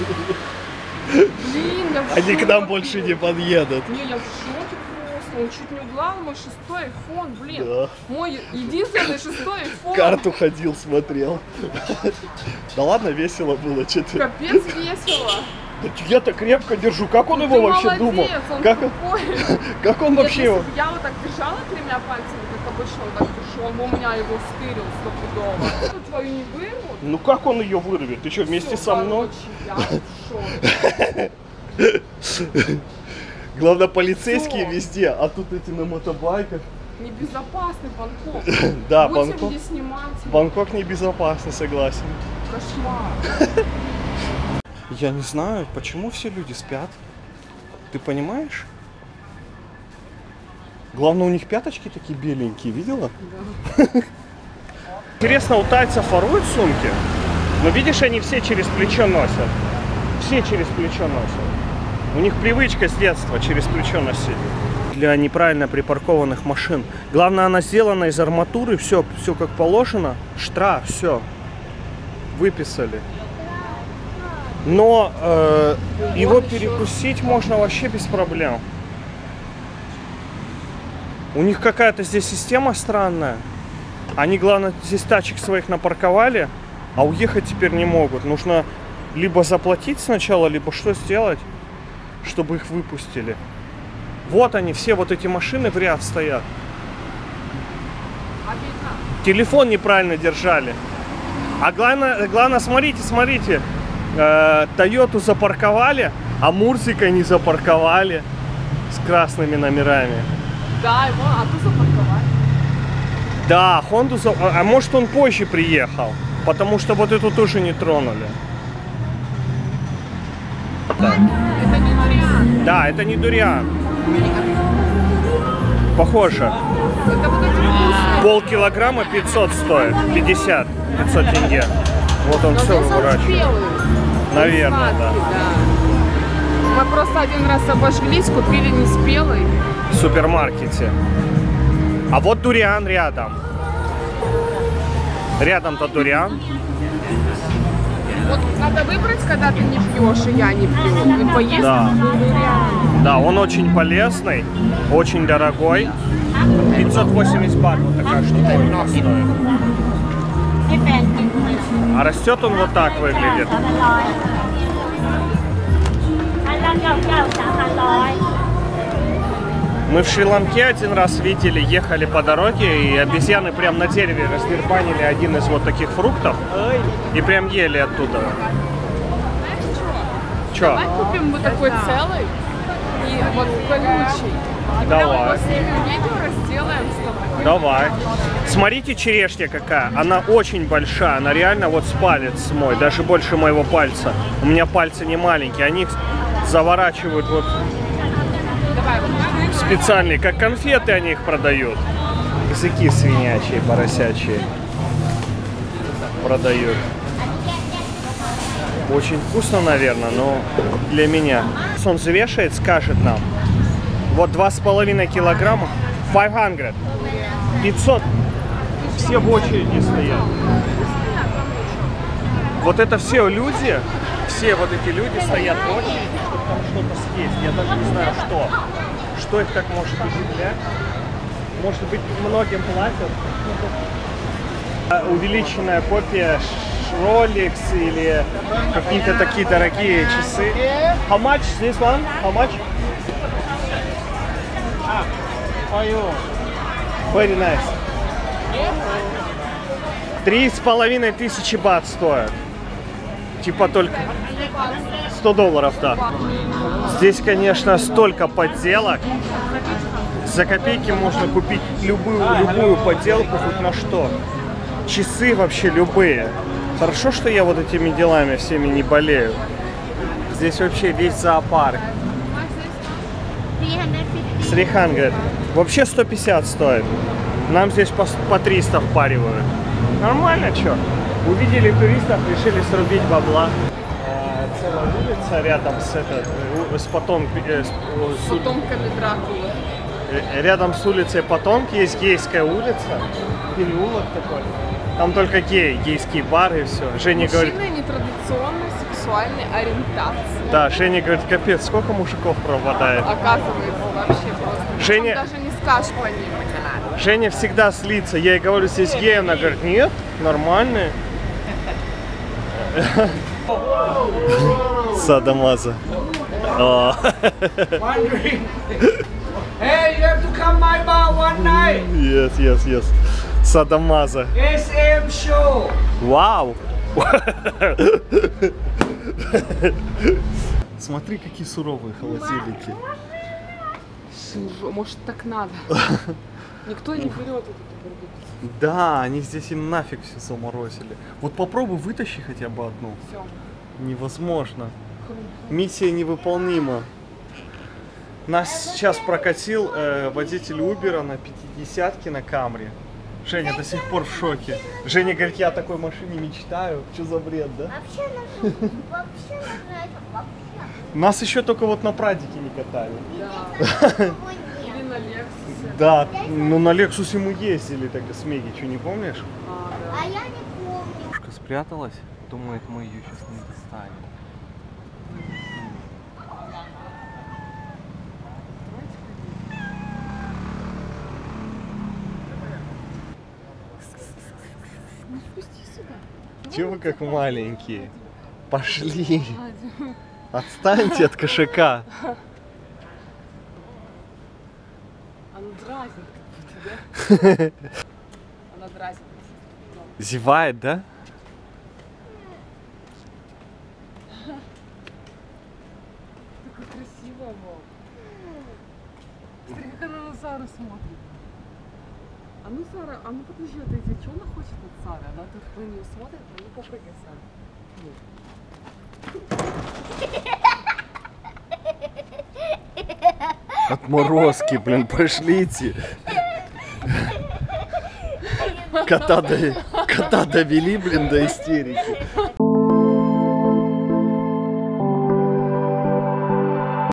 Speaker 2: Блин, я в
Speaker 1: Они к нам
Speaker 2: шоке.
Speaker 1: больше не подъедут.
Speaker 2: Не, я в шоке просто. Он чуть не угнал мой 6-й iPhone, блин.
Speaker 1: Да.
Speaker 2: Мой единственный 6-й iPhone.
Speaker 1: Карту ходил, смотрел. Да ладно, весело было, что ты.
Speaker 2: Капец весело.
Speaker 1: Да я-то крепко держу. Как он
Speaker 2: Ну,
Speaker 1: его
Speaker 2: ты
Speaker 1: вообще
Speaker 2: молодец,
Speaker 1: думал?
Speaker 2: он
Speaker 1: Как
Speaker 2: тупой.
Speaker 1: как он
Speaker 2: Нет,
Speaker 1: вообще
Speaker 2: если
Speaker 1: его?
Speaker 2: бы я вот так держала тремя пальцами, как обычно вот так держу, он бы у меня его стырил стопудово. Тут твою не вырвут.
Speaker 1: Ну как он ее вырвет? Ты что, вместе
Speaker 2: Всё,
Speaker 1: со мной?
Speaker 2: короче, я в шоке.
Speaker 1: Главное, полицейские
Speaker 2: Всё.
Speaker 1: везде, а тут эти на мотобайках.
Speaker 2: Небезопасный Бангкок.
Speaker 1: Да,
Speaker 2: Будем
Speaker 1: Бангкок.
Speaker 2: где снимать.
Speaker 1: Бангкок небезопасный, согласен.
Speaker 2: Кошмар.
Speaker 1: Я не знаю, почему все люди спят. Ты понимаешь? Главное, у них пяточки такие беленькие, видела? Да. Интересно, у тайцев воруют сумки? Но видишь, они все через плечо носят. Все через плечо носят. У них привычка с детства через плечо носить. Для неправильно припаркованных машин. Главное, она сделана из арматуры, все как положено. Штраф, все. Выписали. Но его перекусить можно вообще без проблем. У них какая-то здесь система странная. Они, главное, здесь тачек своих напарковали, а уехать теперь не могут. Нужно либо заплатить сначала, либо что сделать, чтобы их выпустили. Вот они, все вот эти машины в ряд стоят. Телефон неправильно держали. А главное, смотрите. Тойоту запарковали, а Мурзика не запарковали с красными номерами.
Speaker 2: Да, его, а тут запарковали.
Speaker 1: Да, Хонду, а может он позже приехал, потому что вот эту тоже не тронули.
Speaker 2: Это не вариант.
Speaker 1: Да, это не дуриан. Похоже.
Speaker 2: Это вот эти вкусные.
Speaker 1: Полкилограмма 500 стоит, 500 тенге. Вот он все выворачивает. Наверное, да.
Speaker 2: Мы просто один раз обожглись, купили неспелый.
Speaker 1: В супермаркете. А вот дуриан рядом. Рядом-то дуриан.
Speaker 2: Вот надо выбрать, когда ты не пьешь, и я не пью. И поесть
Speaker 1: Да.
Speaker 2: дуриан.
Speaker 1: Да, он очень полезный, очень дорогой. 580 бат вот такая штука стоит. А растет он вот так выглядит. Мы в Шри-Ланке один раз видели, ехали по дороге, и обезьяны прям на дереве раздербанили один из вот таких фруктов и прям ели оттуда. Чё?
Speaker 2: Давай купим вот такой целый и вот колючий. И прямо
Speaker 1: Давай.
Speaker 2: после видео разделаем с тобой.
Speaker 1: Давай. Смотрите, черешня какая. Она очень большая. Она реально вот с палец мой. Даже больше моего пальца. У меня пальцы не маленькие. Они их заворачивают вот
Speaker 2: Давай, вот так.
Speaker 1: специальные. Как конфеты они их продают. Языки свинячьи, поросячьи продают. Очень вкусно, наверное, но для меня. Он взвешивает, скажет нам. Вот 2,5 килограмма. 500. 500. Все в очереди стоят. Вот это все люди, все вот эти люди стоят в очереди, чтобы там что-то съесть. Я даже не знаю, что. Что их так может удивлять? Может быть, многим платят. Увеличенная копия Rolex или какие-то такие дорогие часы. How much this one? How much? for you. Very nice. 3500 бат стоит. Типа только $100, да. Здесь, конечно, столько подделок. За копейки можно купить любую подделку хоть на что. Часы вообще любые. Хорошо, что я вот этими делами всеми не болею. Здесь вообще весь зоопарк. 300. Вообще 150 стоит. Нам здесь по 300 впаривают. Нормально, чё? Увидели туристов, решили срубить бабла. Целая улица рядом с потомками
Speaker 2: Дракулы.
Speaker 1: Рядом с улицей Потомки есть гейская улица. Переулок такой. Там только гейские бары и все. Женя говорит...
Speaker 2: Мужчины нетрадиционной сексуальной ориентации.
Speaker 1: Да, Женя говорит, капец, сколько мужиков пропадает.
Speaker 2: Оказывается, вообще просто.
Speaker 1: Женя...
Speaker 2: Даже не скажешь по ним.
Speaker 1: Женя всегда слится. Я ей говорю, здесь гей, она говорит, нет, нормальные. Садамаза.
Speaker 6: Hey, you have to come my bar one night.
Speaker 1: Yes. Садамаза.
Speaker 6: SM show.
Speaker 1: Вау! Смотри, какие суровые холодильники.
Speaker 2: Может, так надо? Никто не берет эту продукцию.
Speaker 1: Да, они здесь им нафиг все заморозили. Вот попробуй вытащи хотя бы одну.
Speaker 2: Все.
Speaker 1: Невозможно. Миссия невыполнима. Нас сейчас прокатил водитель Убера на 50-ке на Камри. Женя до сих пор в шоке. Женя говорит, я о такой машине мечтаю. Что за бред, да?
Speaker 7: Вообще нравится.
Speaker 1: Нас еще только вот на Прадике не катали.
Speaker 2: Или на Лексусе.
Speaker 1: Да, ну на Лексусе мы ездили тогда с Меги, что не помнишь?
Speaker 7: А я не помню.
Speaker 1: Девушка спряталась, думает, мы ее сейчас не достанем. Чего вы как маленькие? Пошли! Отстаньте от кошака!
Speaker 2: Она дразнит, как будто, да? Она дразнит.
Speaker 1: Зевает, да?
Speaker 2: Такой красивый, Вов. Смотри, как она на Сару смотрит. А ну, Сара, а ну подожди, отойди, что она хочет от Сары? Она тут на нее смотрит, а ну попрыгай, Сара.
Speaker 1: Отморозки, блин, пошлите. Кота довели, блин, до истерики.